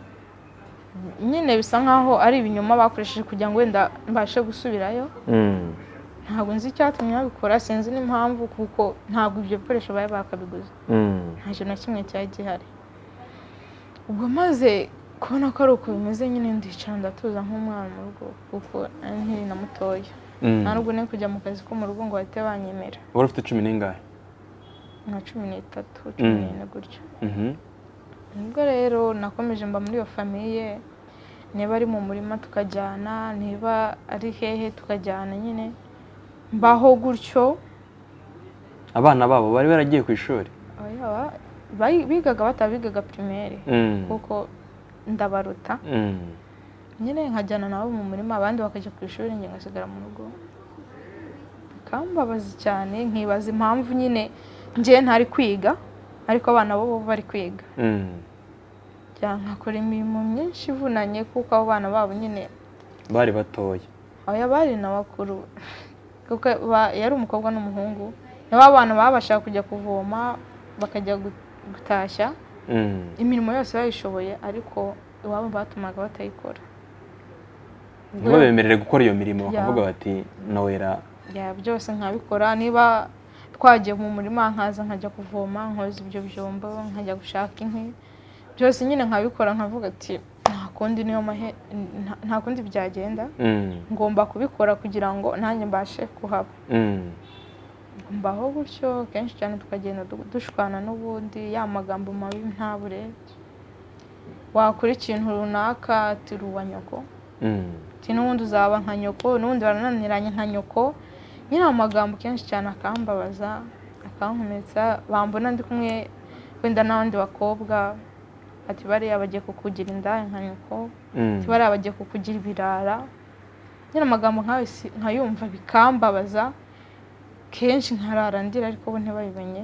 nyine bisa nkaho ari ibinyoma bakoresheje kugira ngo wenda mbashe gusubirayo. Mm. Ntabwo nzi icyatumye babikora, sinzi n'impamvu kuko ntabwo ibyo bikoresho bari bakabiguze. Mm. Nta kintu na kimwe cyari gihari. Ubwo maze kubona ko ari uko bimeze nyine ndicara ndatuza nk'umwana mu rugo kuko nkiri na mutoya. Nta nubwo nari kujya mu kazi ko mu rugo ngo bahite banyemera. Wari ufite cumi n'ingahe? Nka cumi n'itatu cumi n'ine gutyo. Mhm. Ubwo rero nakomeje mba muri iyo famiye, niba ari mu murima tukajyana, niba ari hehe tukajyana nyine mbaho gutyo. Abana babo bari baragiye ku ishuri? Oya bigaga batabigaga primaire kuko ndabaruta. Mm. Nyine nkajyana nabo mu murima abandi bakajya ku ishuri njye ngasigara mu rugo. Kambabaza cyane nkibaza impamvu nyine ngiye ntari kwiga ariko abana bo bari kwiga. Mm. Nkakora imirimo myinshi ivunanye kuko abo bana babo nyine bari batoya. Oya bari na bakuru kuko yari umukobwa n'umuhungu. Nabo abana babashaka kujya kuvoma bakajya gutashya. Mm. Imirimo yose bayishoboye ariko iwabo batumaga batayikora. Ngo bemerere gukora iyo mirimo bakavuga bati Noella ya byose nkabikora. Niba twagiye mu murima nkaza nkajya kuvoma nkoza ibyo byombo nkajya gushaka inkwi byose nyine nkabikora nkavuga ati nta kundi niyo mahe nta kundi byagenda. Ngomba kubikora kugira ngo nanjye mbashe kuhaba. Mbaho gutyo kenshi cyane tukagenda dushwana n'ubundi ya magambo mabi ntabure. Wakora ikintu runaka ati ruwa nyoko. Ati n'ubundi uzaba nka nyoko, n'ubundi barananiranye nka nyoko. Nyine amagambo kenshi cyane akambabaza akankometsa. Bambona ndi kumwe wenda n'abandi bakobwa ati bariya bagiye kukugira inda nka nyoko, ati bariya bagiye kukugira ibirara. Nyine amagambo nkawe nkayumva bikambabaza kenshi nkarara ndira ariko bo ntibabimenye.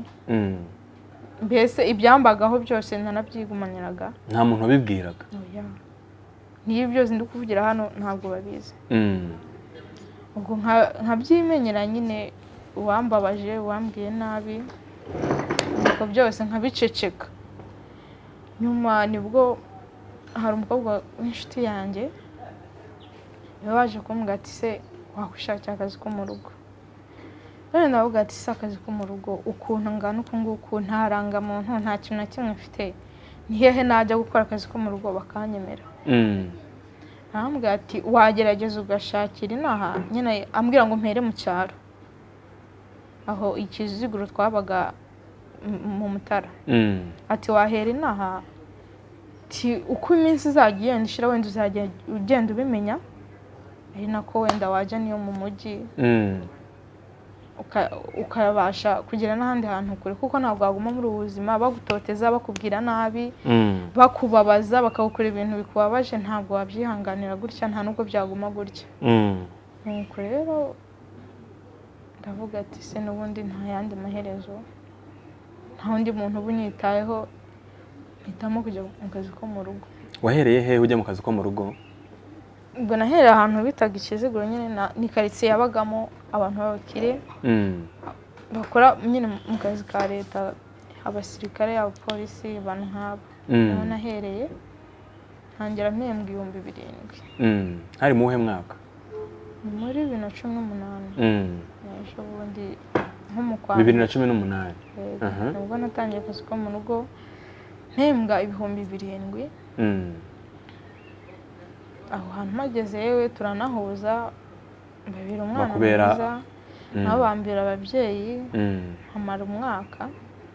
Mbese ibyambagaho byose nanabyigumaniraga. Nta muntu wabibwiraga? Oya. Niyo byose ndi kuvugira hano ntabwo babizi. Ubwo nkabyimenyera nyine uwambabaje uwambwiye nabi nuko byose nkabiceceka. Nyuma nibwo hari umukobwa w'inshuti yanjye yabaje kumbwira ati se wakwishakira akazi ko mu rugo. None navuga ati se akazi ko mu rugo ukuntu ngana uku nguku nta rangamuntu nta kintu na kimwe mfite ni hehe najya gukora akazi ko mu rugo bakanyemera. Arambwira ati wagerageza ugashakira inaha. Nyine ambwira ngo mpere mu cyaro aho Ikiziguro twabaga mu Mutara. Ati wahera inaha ati uko iminsi izajya igenda ishira wenda uzajya ugenda ubimenya ari nako wenda wajya niyo mu mujyi ukabasha kugera n'ahandi hantu kure kuko ntabwo waguma muri ubu buzima bagutoteza bakubwira nabi bakubabaza bakagukora ibintu bikubabaje ntabwo wabyihanganira gutya nta nubwo byaguma gutya. Nuko rero ndavuga ati se n'ubundi nta yandi maherezo nta wundi muntu ubunyitayeho mpitamo kujya mu kazi ko mu rugo. Wahereye he ujya mu kazi ko mu rugo? Ubwo nahereye ahantu bitaga Ikiziguro nyine ni quartier yabagamo abantu b'abakire bakora nyine mu kazi ka leta abasirikare abapolisi abantu nk'abo. Niho nahereye ntangira mpembwa ibihumbi birindwi. Hari mu uhe mwaka? muri bibiri na cumi n'umunani Mm. ejo bundi nko mu kwa bibiri na cumi n'umunani Yego. Aha. nibwo natangiye akazi ko mu rugo mpembwa ibihumbi birindwi Mm. aho hantu mageze yewe turanahuza mbabira umwana Bakubera- mwiza Mm. nabo bambera ababyeyi Mm. nkamara umwaka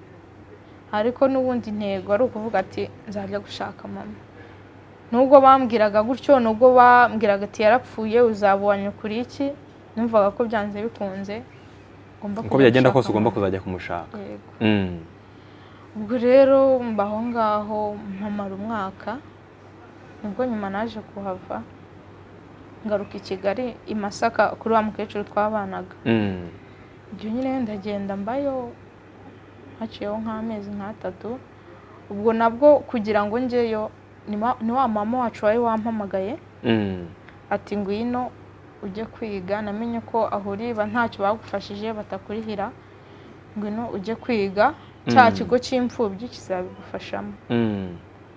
ariko n'ubundi intego ari ukuvuga ati nzajya gushaka mama nubwo bambwiraga gutyo nubwo bambwiraga ati yarapfuye uzabonye kuri iki numvaga ko byanze bikunze ngomba uko kujya byagenda gushaka kose ugomba mama. kuzajya kumushaka Yego. Mm. ubwo rero mbaho ngaho mpamara umwaka nibwo nyuma naje kuhava ngaruka i Kigali i Masaka kuri wa mukecuru twabanaga Mm. ibyo nyine ndagenda mbayo haciyeho nk'amezi nk'atatu ubwo nabwo kugira ngo njyeyo ni wa- ni wa mama wacu wari wampamagaye Mm. ati ngwino ujye kwiga namenye ko aho uriba ntacyo bagufashije batakurihira ngwino ujye kwiga cya Mm. kigo cy'imfubyi kizabigufashamo Mm.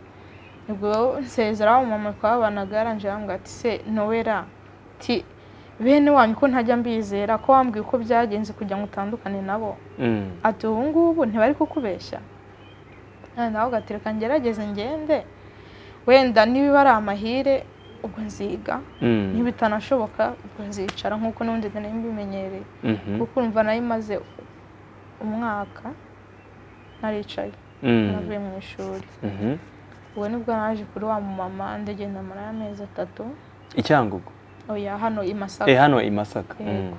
ubwo nsezera wa mama twabanaga yaranje arambwira ati se Nowera ti bene wanyu ko ntajya mbizera ko wambwiye uko byagenze kugira ngo utandukane nabo Mm. ati ubu ngubu ntibari kukubeshya nawe ugatereka ngerageze ngende wenda niba ari amahire ubwo nziga Mm. ntibitanashoboka ubwo nzicara nk'uko n'ubundi nari mbimenyereye Mhm. kuko urumva nari maze umwaka naricaye Mm. navuye mu ishuri Mhm. ubwo nibwo naje kuri wa mama ndagenda muri amezi atatu Icyangugu oya hano i Masaka eh hano i Masaka Yego.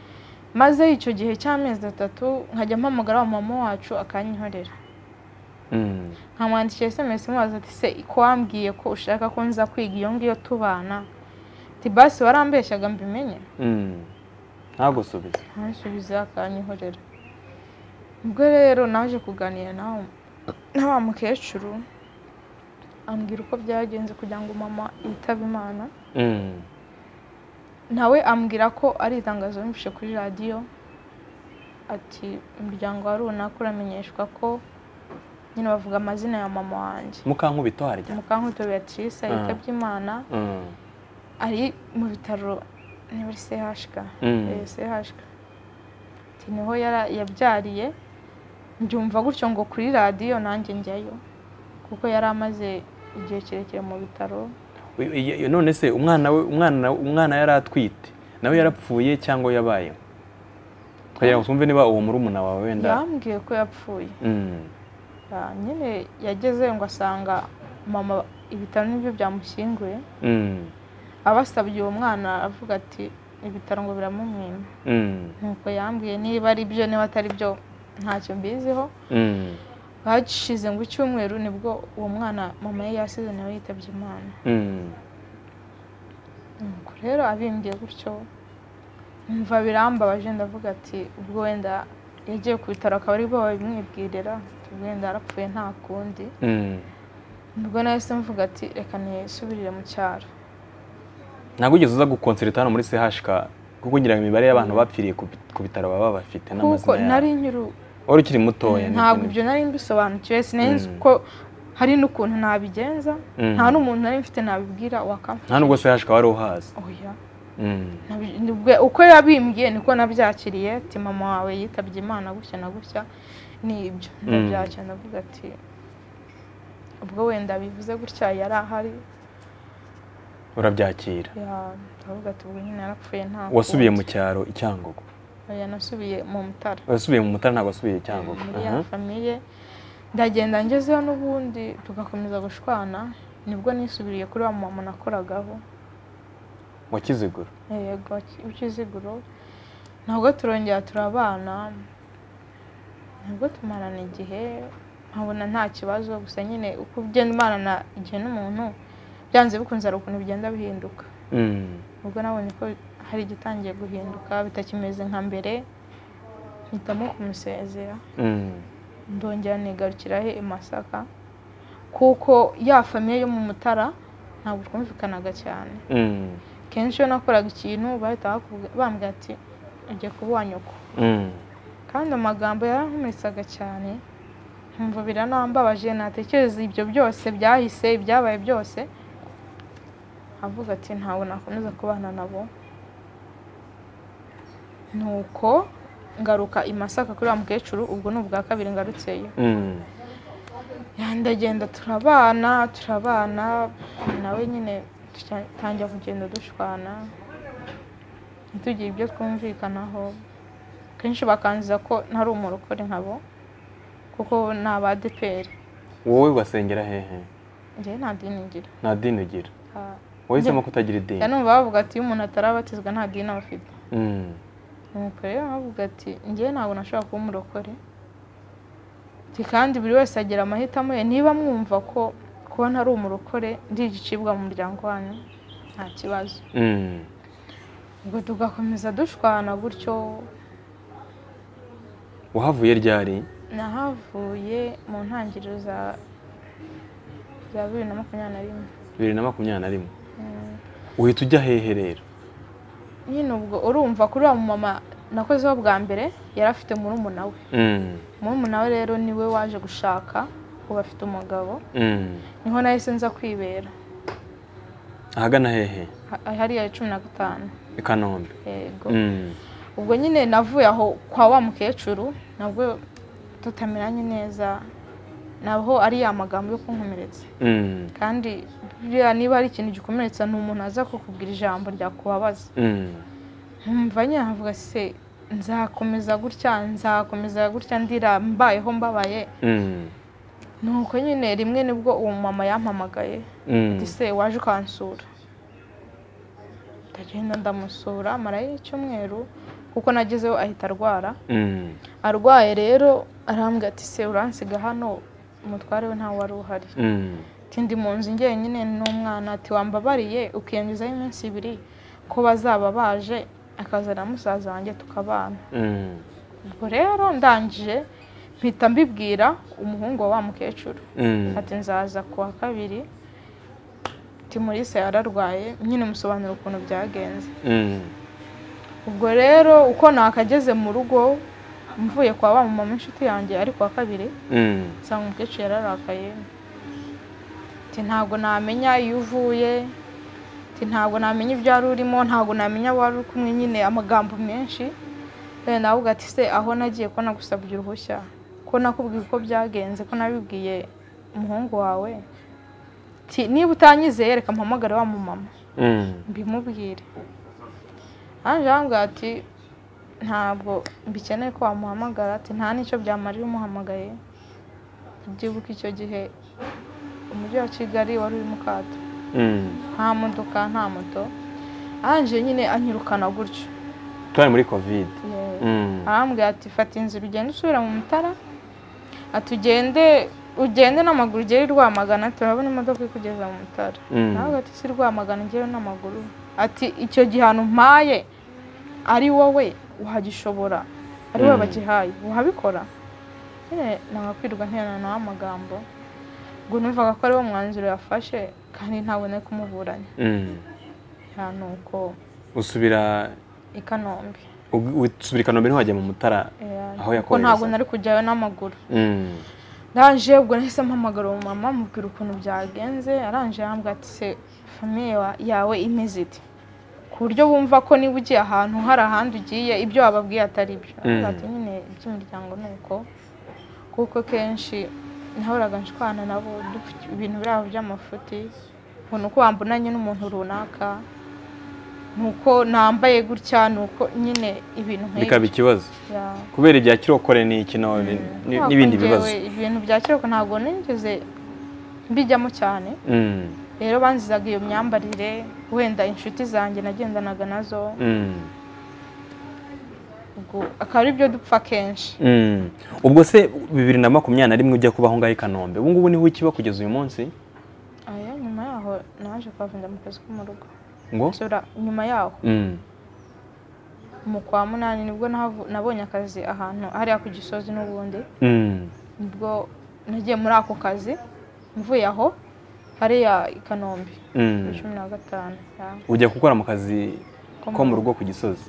maze icyo gihe cy'amezi atatu nkajya mpamagara wa mama wacu akanyihorera Mm. nkamwandikira S M S mubaza ati se ko wambwiye ko ushaka ko nza kwiga iyo ngiyo tubana ati basi warambeshyaga mbimenye Mm. ntagusubize ntansubiza akanyihorera ubwo rero naje kuganira nawe na wa mukecuru ambwira uko byagenze kugira ngo mama yitabe Imana Mm. nawe ambwira ko ari itangazo yumvise kuri radiyo ati umuryango wa runaka uramenyeshwa ko nyine bavuga amazina ya mama wanjye Mukankubito harya Mukankuto Beatrice yitabye Imana Mm. ari mu bitaro ni muri C H K Mm. eh, C H K ati niho yara- yabyariye mbyumva gutyo ngo kuri radiyo nanjye njyayo kuko yari amaze igihe kirekire mu bitaro Uyu- iyo- none se umwana we umwana umwana yari atwite nawe yarapfuye cyangwa yabaye kugira ngo twumve niba uwo murumuna wawe wenda yambwiye ko yapfuye Mm. Ya, nyine yageze ngo asanga mama ibitaro nibyo byamushyinguye Mm. abasabye uwo mwana avuga ati ibitaro ngo biramumwima Mm. nuko yambwiye niba ari byo niba atari byo ntacyo mbiziho Mm. hashize ngo icyumweru nibwo uwo mwana mama ye yasize nawe yitabye Imana Mm. nuko rero abimbwiye gutyo numva birambabaje ndavuga ati ubwo wenda yagiye ku bitaro akaba ari bo babimwibwirira wenda yarapfuye nta kundi Mm. nibwo nahise mvuga ati reka nisubirire mu cyaro ntabwo ugeze uza gukonserita hano muri C H K kuko ngira ngo imibare y'abantu bapfiriye ku bi- ku bitaro baba bafite kuko n'amazina yabo nari nyuru wari ukiri mutoya ntabwo nibyo ibyo nari mbisobanukiwe sinenzi Mm. ko hari n'ukuntu nabigenza Mm. nta n'umuntu nari mfite nabibwira wakamfasha nta nubwo C H K wari uhazi oya Mm. Nabi- nibwo- uko yabimbwiye niko nabyakiriye ati mama wawe yitabye Imana gutya na gutya ni ibyo ndabyakira ndavuga ati ubwo wenda bivuze gutya yari ahari urabyakira ya- ndavuga ati ubwo nyine yarapfuye nta wasubiye mu kundi. cyaro i Cyangugu oya nasubiye mu Mutara wasubiye mu Mutara ntabwo wasubiye i Cyangugu muri Aha. ya famiye ndagenda ngezeho n'ubundi tugakomeza gushwana nibwo nisubiriye kuri wa mama nakoragaho wa Kiziguro yego Kiziguro ntabwo turongera turabana ntabwo tumarana igihe nkabona nta kibazo gusa nyine uko ugenda umarana igihe n'umuntu byanze bikunze hari ukuntu bigenda bihinduka Mm. ubwo nabonye ko hari igitangiye guhinduka bitakimeze nka mbere mpitamo kumusezera Mm. ndongera nigarukira he i Masaka kuko ya famiye yo mu Mutara ntabwo twumvikanaga cyane Mm. kenshi iyo nakoraga ikintu bahita bakubwira- bambwira ati ugiye kuba uwa nyoko Mm. kandi amagambo yarankomeretsaga cyane nkumva biranambabaje natekereza ibyo byose byahise ibyabaye byose avuga ati ntabwo nakomeza kubana nabo nuko ngaruka i Masaka kuri wa mukecuru, ubwo ni ubwa kabiri ngarutseyo. Ndagenda turabana turabana nawe nyine tangira kugenda dushwana tugira ibyo twumvikanaho. Kenshi bakanziza ko ntari umurokore nkabo kuko ni aba A D P R. Wowe basengera hehe? Njye nta dini ngira. Nta dini ugira? Wahisemo kutagira idini? Yanumva bavuga ati iyo umuntu atarabatizwa nta dini afite. Nuko rero bavuga ati njye ntabwo nashobora kuba umurokore, kandi buri wese agira amahitamo ye. Niba mwumva ko kuba ntari umurokore ndi igicibwa mu muryango wanyu nta kibazo. Ubwo tugakomeza dushwana gutyo. Wahavuye ryari? Nahavuye mu ntangiriro za za bibiri na makumyabiri na rimwe. bibiri na makumyabiri na rimwe. Uhita ujya hehe rero? Nyine ubwo urumva kuri wa mama nakozeho bwa mbere yari afite murumuna we. Murumuna we rero niwe waje gushaka ubu afite umugabo. Niho nahise nza kwibera. Ahagana hehe? Hariya cumi na gatanu. I Kanombe. Yego. Ubwo nyine navuye aho kwa wa mukecuru nabwo tutameranye neza, naho ari ya magambo yo kunkomeretsa. Kandi niba hari ikintu gikomeretsa ni umuntu aza kukubwira ijambo rya kubabaza. Mva nyine havuga se nzakomeza gutya nzakomeza gutya ndira mbayeho mbabaye. Nuko nyine rimwe nibwo uwo mama yampamagaye ati se waje ukansura. Ndagenda ndamusura marayo icyumweru kuko nagezeho ahita arwara. Arwaye rero arambwira ati se uransiga hano, umutware we ntawe wari uhari. Ndi mu nzu njyenyine n'umwana, ati wambabariye ukiyangizaho iminsi ibiri ko bazaba baje akazana musaza wanjye tukabana. Ubwo rero ndangije mpita mbibwira umuhungu wa wa mukecuru ati nzaza kuwa kabiri, Timurisa yararwaye, nyine musobanura ukuntu byagenze. Ubwo rero uko nakageze mu rugo mvuye kwa wa mama inshuti yanjye ari kuwa kabiri, nsanga umukecuru yararakaye. Ati ntabwo namenya iyo uvuye, ati ntabwo namenya ibyo wari urimo, ntabwo namenya wari uri kumwe, nyine amagambo menshi. Navuga ati se aho nagiye ko nagusabye uruhushya, ko nakubwiye uko byagenze, ko nabibwiye umuhungu wawe, niba utanyizeye reka mpamagare wa mama mbimubwire. Anje ambwira ati ntabwo mbikeneye ko wamuhamagara, ati nta n'icyo byamarira umuhamagaye. Byibuka icyo gihe umujyi wa Kigali wari uri mu kato, nta modoka nta moto. Anje nyine anyirukana gutyo, twari muri covid. arambwira ati fata inzira ugende usubira mu Mutara, atugende ugende n'amaguru ugere Rwamagana, turabona imodoka ikugeza mu Mutara. Nawe ati si Rwamagana ngere n'amaguru, ati icyo gihano mpaye ari wowe uhagishobora, ari wowe bagihaye uhabikora. Nyine nagakwirwa nterana nawe amagambo, ngo numvaga ko ari wo mwanzuro yafashe kandi ntabone kumuburanya. Nuko usubira i Kanombe. Usubira i Kanombe niho wajya mu Mutara aho yakohereza? Ko ntabwo nari kujyayo n'amaguru. Ndaje ubwo nahise mpamagara uwo mama mubwira ukuntu byagenze. Aranje yambwira ati se famiye yawe imeze ite, ku buryo bumva ko niba ugiye ahantu hari ahandi ugiye ibyo wababwiye atari byo. Ati nyine iby'imiryango nuko, kuko kenshi nahoraga nshwana nabo ibintu biraho by'amafuti, ubona uko wambonanye n'umuntu runaka, nuko nambaye gutya, nuko nyine ibintu nk'ibyo bikaba ikibazo kubera ibya kirokore ni ikino n'ibindi bibazo. Ibintu bya kiroko ntabwo nigeze mbijyamo cyane. Rero banzizaga iyo myambarire, wenda inshuti zanjye nagendanaga nazo, ubwo akaba ari byo dupfa kenshi. Ubwo se bibiri na makumyabiri na rimwe ujya kubaho ngaho i Kanombe, ubu ngubu niho ukiba kugeza uyu munsi? Aya nyuma yaho naje kwavunja mu kazi ko mu rugo. Ngo sura nyuma yaho mu kwa munani nibwo nabonye akazi ahantu hariya ku Gisozi n'ubundi. Nibwo nagiye muri ako kazi, mvuye aho hariya i Kanombe cumi na gatanu. Ujya gukora mu kazi ko mu rugo ku Gisozi?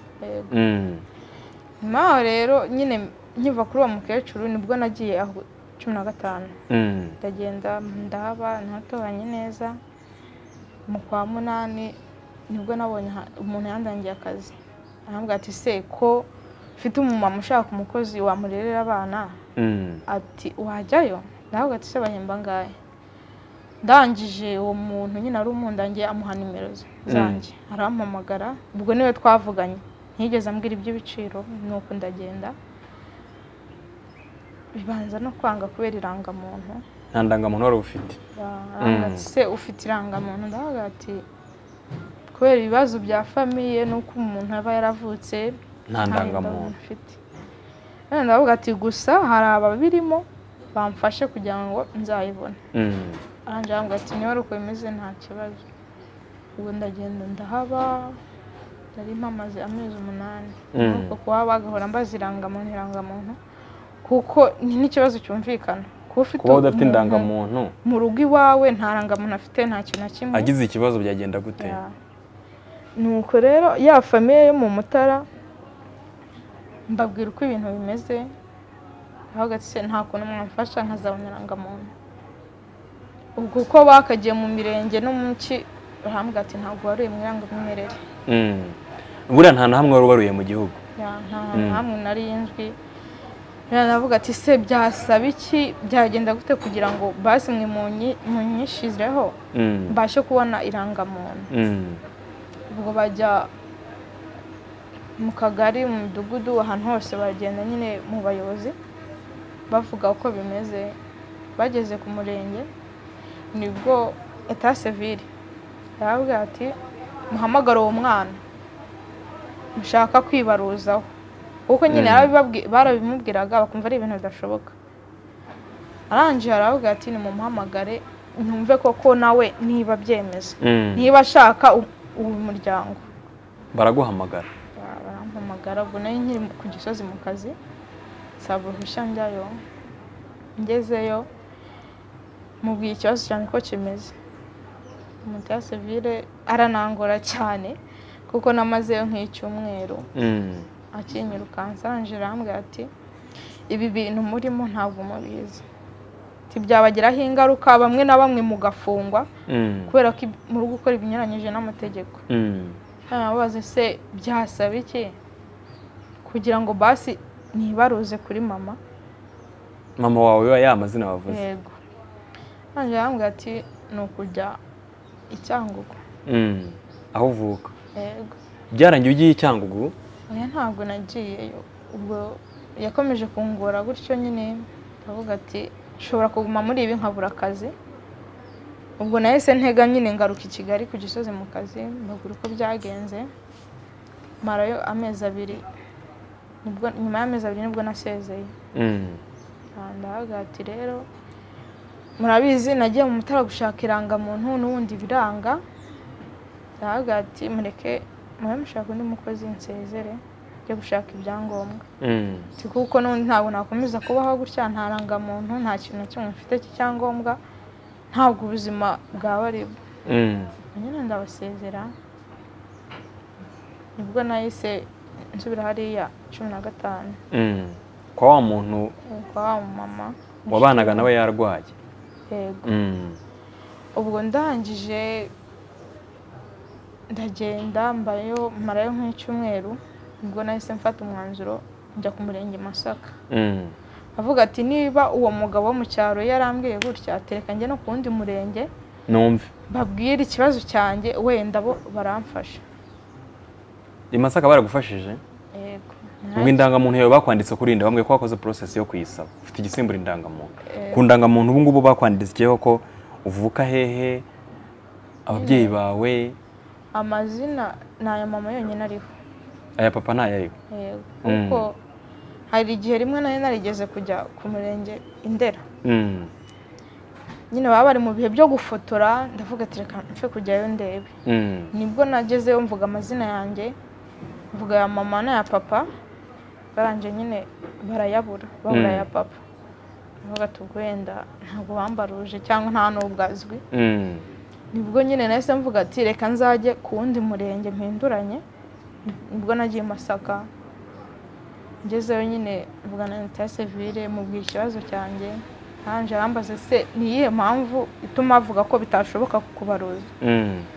Nyuma rero nyine nkiva kuri uwo mukecuru nibwo nagiye aho cumi na gatanu. Ndagenda ndahaba ntatoranye neza. Mu kwa munani nibwo nabonye umuntu yandangiye akazi arambwira ati se ko ufite umumama ushaka umukozi wamurerera abana ati wajyayo ndavuga ati se bahemba ngahe ndangije uwo muntu nyine ari umundangiye amuha nimero zanjye arampamagara ubwo niwe twavuganye ntigeze ambwira iby'ibiciro nuko ndagenda bibanza no kwanga kubera irangamuntu nta ndangamuntu wari ufite se ufite irangamuntu ndavuga ati kubera ibibazo bya famiye nuko umuntu aba yaravutse nta ndangamuntu ufite ndavuga ati gusa hari ababirimo bamfashe kugira ngo nzayibone aranje ambwira ati niba uko bimeze nta kibazo ubwo ndagenda ndahaba nari mpamaze amezi umunani nuko kuba bagahora mbaza irangamuntu irangamuntu kuko ni n'ikibazo cyumvikana kuba udafite indangamuntu mu rugo iwawe nta rangamuntu afite nta kintu na kimwe agize ikibazo byagenda gute nuko rero ya famiye yo mu Mutara mbabwira uko ibintu bimeze aho se nta kuntu mwamfasha nkazabona irangamuntu ubwo uko bakagiye mu mirenge no mu ki barambwira ati ntabwo waruye mu irangamimerere buriya nta na hamwe wari ubaruye mu gihugu nta na hamwe nari nzwi navuga ati se byasaba iki byagenda gute kugira ngo basi mwe munyishizeho mbashe kubona irangamuntu ubwo bajya mu kagari mu midugudu ahantu hose bagenda nyine mu bayobozi bavuga uko bimeze bageze ku murenge nibwo etat civil yarabwira ati muhamagara uwo mwana mushaka kwibaruzaho kuko nyine barabimubwiraga bakumva ari ibintu bidashoboka arangije aravuga ati ni mu muhamagare numve koko nawe niba byemeza niba ashaka uwo muryango baraguhamagara barampamagara ubwo nari nkiri ku Gisozi mu kazi saba uruhushya njyayo ngezeyo mubwiye ikibazo cyane ko kimeze umuta civile aranangora cyane kuko namazeyo nk'icyumweru akinyirukansa arangije arambwira ati ibi bintu murimo ntabwo mubizi tibyabagiraho ingaruka bamwe na bamwe mugafungwa kubera ko muri gukora ibinyuranyije n'amategeko babaze se byasaba iki kugira ngo basi nibaruze kuri mama mama wawe ya mazina wavuze yego arangije arambwira ati ni ukujya Icyangugu aho uvuka yego byarangiye ugiye Icyangugu oya ntabwo nagiyeyo ubwo yakomeje kungora gutyo nyine ndavuga ati nshobora kuguma muri ibi nkabura akazi ubwo nahise ntega nyine ngaruka i Kigali ku Gisozi mu kazi mbagura uko byagenze marayo amezi abiri nibwo nyuma y'amezi abiri nibwo nasezeye ndavuga ati rero murabizi nagiye mu Mutara gushaka irangamuntu n'ubundi biranga ndavuga ati mureke mwe mushaka undi mukozi nsezere byo gushaka ibyangombwa kuko n'undi ntabwo nakomeza kubaho gutya nta rangamuntu nta kintu na kimwe mfite cy'icyangombwa ntabwo ubuzima bwaba ari bwo nyine ndabasezera nibwo nahise nsubira hariya cumi na gatanu kwa wa muntu kwa wa mama wabanaga nawe yarwaye yego ubwo ndangije ndagenda mbayo marayo nk'icyumweru ubwo nahise mfata umwanzuro njya ku murenge Masaka avuga ati niba uwo mugabo wo mu cyaro yarambwiye gutya atereka njye no ku wundi murenge numve babwira ikibazo cyanjye wenda bo baramfasha i Masaka baragufashije yego ubwo indangamuntu yawe bakwanditse kuri nda bamwe ko wakoze process yo kuyisaba ufite igisimbura indangamuntu ku ndangamuntu ubu ngubu bakwandikiyeho ko uvuka hehe ababyeyi bawe amazina n'aya mama yonyine ariho aya papa ntayo ariho yego kuko hari igihe rimwe nayo narigeze kujya ku murenge Indera nyine baba bari mu bihe byo gufotora ndavuga ati reka mfe kujyayo ndebe nibwo nagezeyo mvuga amazina yanjye mvuga ya mama n'aya papa baranje nyine barayabura babura ya papa ndavuga ati ubwo wenda ntabwo bambaruje cyangwa nta n'ubwazwi nibwo nyine nahise mvuga ati reka nzajye ku wundi murenge mpinduranye nibwo nagiye Masaka ngezeyo nyine mvuga na etat civil mubwira ikibazo cyanjye hanje arambaza se niyihe mpamvu ituma avuga ko bitashoboka kukubaruza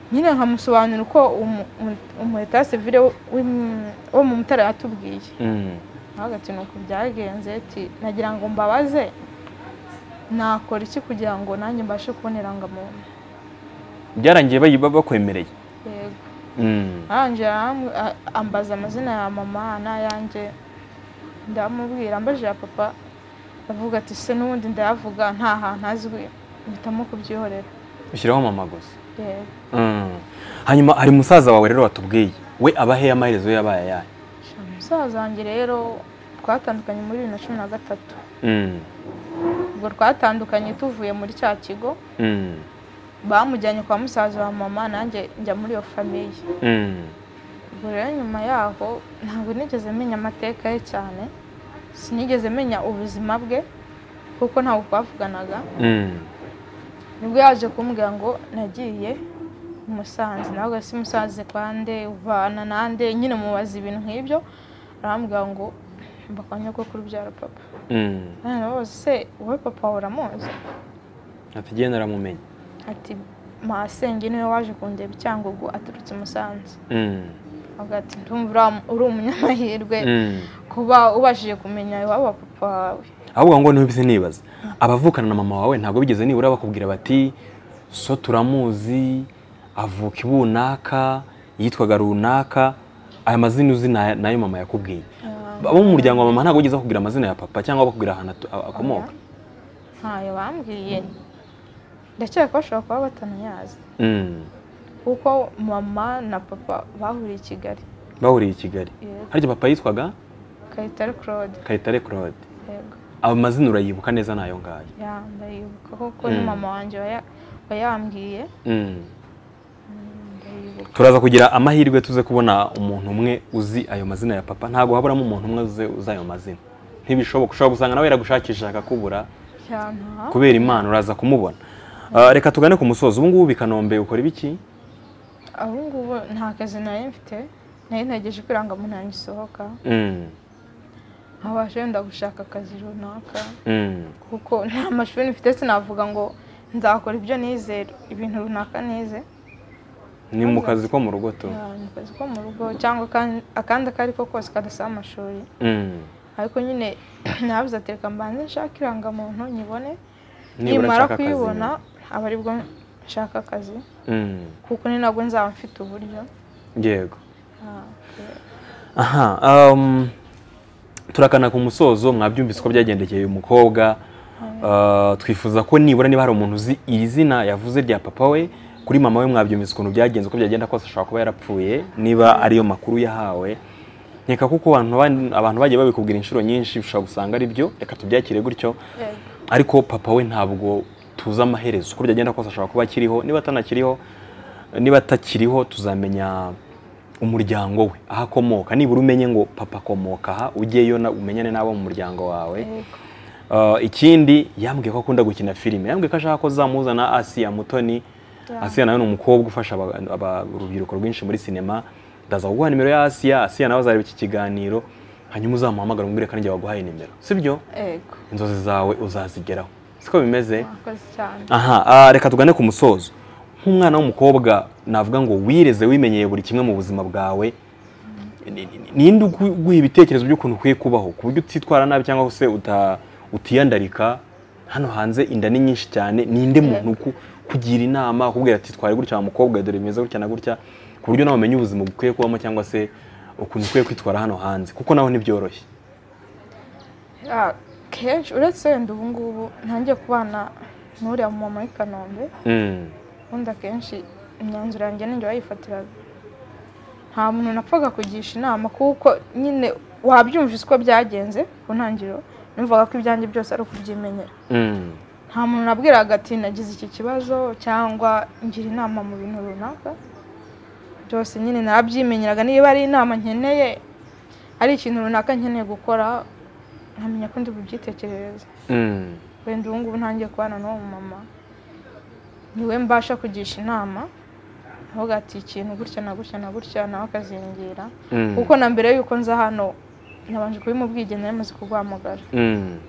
nyine nkamusobanura uko umuheta civile wo mu Mutara yatubwiye hagati nuko byagenze ati nagira ngo mbabaze nakora iki kugira ngo nanjye mbashe kubona irangamuntu. Byarangiye bayiba bakwemereye? Yego. Anje ambaza amazina ya mama n'ayanjye ndamubwira ambaje ya papa avuga ati se n'ubundi ndayavuga nta hantu azwi mpitamo kubyihorera. Ushyiraho mama gusa? Yego. Hanyuma hari musaza wawe rero watubwiye we abahe amaherezo yabaye ayahe? Musaza wanjye rero twatandukanye muri bibiri na cumi na gatatu. Ubwo twatandukanye tuvuye muri cya kigo bamujyanye kwa musaza wa mama nanjye njya muri iyo famiye. Ubwo rero nyuma yaho ntabwo nigeze menya amateka ye cyane, sinigeze menya ubuzima bwe kuko ntabwo twavuganaga. Nibwo yaje kumbwira ngo nagiye Musanze, ntabwo si Musanze kwande ubana nande, nyine mubaza ibintu nk'ibyo arambwira ngo mbakanya ko kurubyara papa. Nababaza se wowe papa uramuzi? Ati genda naramumenye. Ati masenge niwe waje kundeba Cyangugu aturutse Musanze. Agati ndumva uri umunyamahirwe kuba ubashije kumenya iwabo papa wawe. Ahubwo ngo niho bise nibaza abavukana na mama wawe ntabwo bigeze nibura bakubwira bati so turamuzi avuka ibunaka yitwaga runaka, aya mazina uzi nayo mama yakubwiye? Abo mu muryango wa mama ntabwo ugeze kugira amazina ya papa cyangwa bakubwira ahantu akomoka? Ntayo bambwiye, ndakeka ko bashobora kuba batanyazi kuko mama na papa bahuriye i Kigali. Bahuriye i Kigali? Harya papa yitwaga Kayitare Claude. Kayitare Claude. Yego. Abo mazina urayibuka neza nayo ngayo? Ya ndayibuka kuko ni mama wanjye wayambwiye. Turaza kugira amahirwe tuze kubona umuntu umwe uzi ayo mazina ya papa, ntago haburamo umuntu umwe uzi uzi ayo mazina. Ntibishoboka, ushobora gusanga nawe yaragushakisha akakubura kubera Imana uraza kumubona. Reka tugane ku musozo. Ubu ngubu Bikanombe ukora ibiki? Ubu ngubu nta kazi nari mfite, nari ntegereje kwiranga mu ntangi sohoka. Abashe wenda gushaka akazi runaka kuko nta mashuri mfite, sinavuga ngo nzakora ibyo nize ibintu runaka nize. Ni mu kazi ko mu rugo to? Mu kazi ko mu rugo cyangwa akandi kari ko kose kadasaba amashuri. Ariko nyine nabuze atereka mbanze nshaka irangamuntu nyibone, nimara kuyibona aba aribwo nshaka akazi kuko ni nabwo nzaba mfite uburyo. Yego. Aha, um turakana ku musozo. Mwabyumvise ko byagendekeye uyu mukobwa. Twifuza ko nibura niba hari umuntu uzi iri zina yavuze rya papa we kuri mama we, mwabyumvise ukuntu byagenze, uko byagenda kose ashobora kuba yarapfuye niba ariyo makuru yahawe. Nkeka kuko abantu abantu bagiye babikubwira inshuro nyinshi ushobora gusanga ari byo, reka tubyakire gutyo. Ariko papa we ntabwo tuza amaherezo, uko byagenda kose ashobora kuba akiriho, niba atanakiriho niba atakiriho tuzamenya umuryango we aho akomoka. Nibura umenye ngo papa akomoka aha, ujyeyo na umenyane n'abo mu muryango wawe. Ikindi yambwiye ko akunda gukina filime, yambwiye ko ashaka ko zamuzana Asia Mutoni. Asia nawe ni umukobwa ufasha urubyiruko rwinshi muri sinema. Ndaza kuguha nimero ya Asia, Asia nawe azareba iki kiganiro, hanyuma uzamuhamagara umbwire kandi waguhaye nimero, sibyo? Yego. Inzozi zawe uzazigeraho, siko bimeze? cyane. Aha, reka tugane ku musozo. Nk'umwana w'umukobwa navuga ngo wireze wimenyeye buri kimwe mu buzima bwawe, ninde uguha ibitekerezo by'ukuntu ukwiye kubaho ku buryo utitwara nabi cyangwa se utiyandarika? Hano hanze inda ni nyinshi cyane, ninde muntu kugira inama akubwira ati twari gutya mukobwa dore bimeze gutya na gutya, ku buryo nawe umenye ubuzima bukwiye kubamo cyangwa se ukuntu ukwiye kwitwara hano hanze, kuko naho ntibyoroshye? Kenshi uretse wenda ubu ngubu ntangiye kubana n'uriya mama w'i Kanombe, ubundi akenshi imyanzuro yanjye ninjye wayifatiraga. Nta muntu napfaga kugisha inama kuko nyine wabyumvise uko byagenze ku ntangiriro, numvaga ko ibyanjye byose ari ukubyimenyera. Nta muntu nabwiraga ati nagize iki kibazo cyangwa ngira inama mu bintu runaka, byose nyine nabyimenyeraga. Niba ari inama nkeneye, ari ikintu runaka nkeneye gukora, nkamenya ko ndi bubyitekerereze. Wenda ubu ngubu ntangiye kubana n'uwo mama, niwe mbasha kugisha inama, avuga ati ikintu gutya na gutya na gutya nawe akazingira. Kuko na mbere yuko nza hano nabanje kubimubwira namaze kuguhamagara.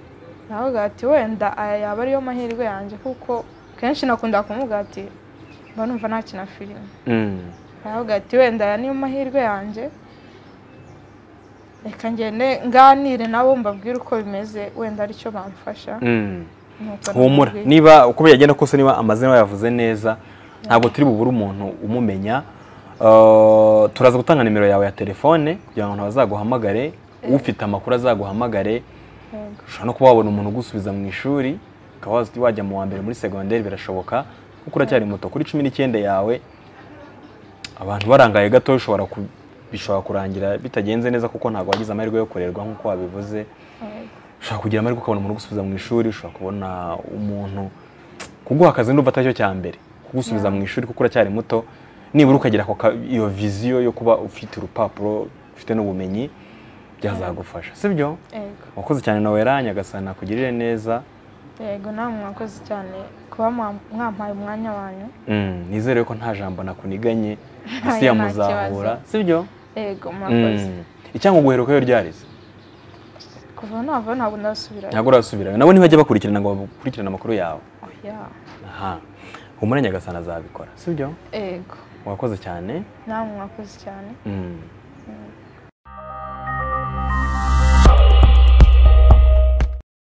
Navuga ati wenda aya yaba ariyo mahirwe yanjye, kuko kenshi nakunda kumubwira ati mba numva nakina filime Mm. aravuga ati wenda aya niyo mahirwe yanjye reka ngende nganire nabo mbabwire uko bimeze wenda aricyo bamfasha. Mm. Nuko humura namubwiye. niba uko byagenda kose niba amazina yavuze neza ntabwo turi bubure umuntu umumenya. Uh, turaza gutanga nimero yawe ya telefone kugira ngo ntabazaguhamagare ufite amakuru azaguhamagare. Yego. ushobora no kuba wabona umuntu ugusubiza mu ishuri ukaba wazi wajya mu wa mbere muri secondaire birashoboka kuko uracyari muto kuri cumi n'icyenda yawe abantu barangaye gato ushobora ku- bishobora kurangira bitagenze neza kuko ntabwo wagize amahirwe yo kurerwa nk'uko wabivuze. Yego. ushobora kugira amahirwe ukabona umuntu ugusubiza mu ishuri, ushobora kubona umuntu kuguha akazi ndumva atari cyo cya mbere kugusubiza mu ishuri kuko uracyari muto nibura ukagira ako ka- iyo viziyo yo kuba ufite urupapuro ufite n'ubumenyi byazagufasha sibyo. Yego. wakoze cyane nawe ranya gasana kugirire neza. Yego namwe mwakoze cyane kuba mwa- mwampaye umwanya wanyu. Mm, nizere ko nta jambo nakuniganye Nta- hasi ya nta muzahura kibazo. sibyo. Yego mwakoze. Mm. icyangwa guheruka yo ryarize Kuva nava ntabwo ndasubirayo. ntabwo urasubirayo nabo ntibajya bakurikirana ngo bakurikirane amakuru yawe. Oya. aha humura nyagasana azabikora sibyo. Yego. wakoze cyane. Namwe mwakoze cyane. Mm.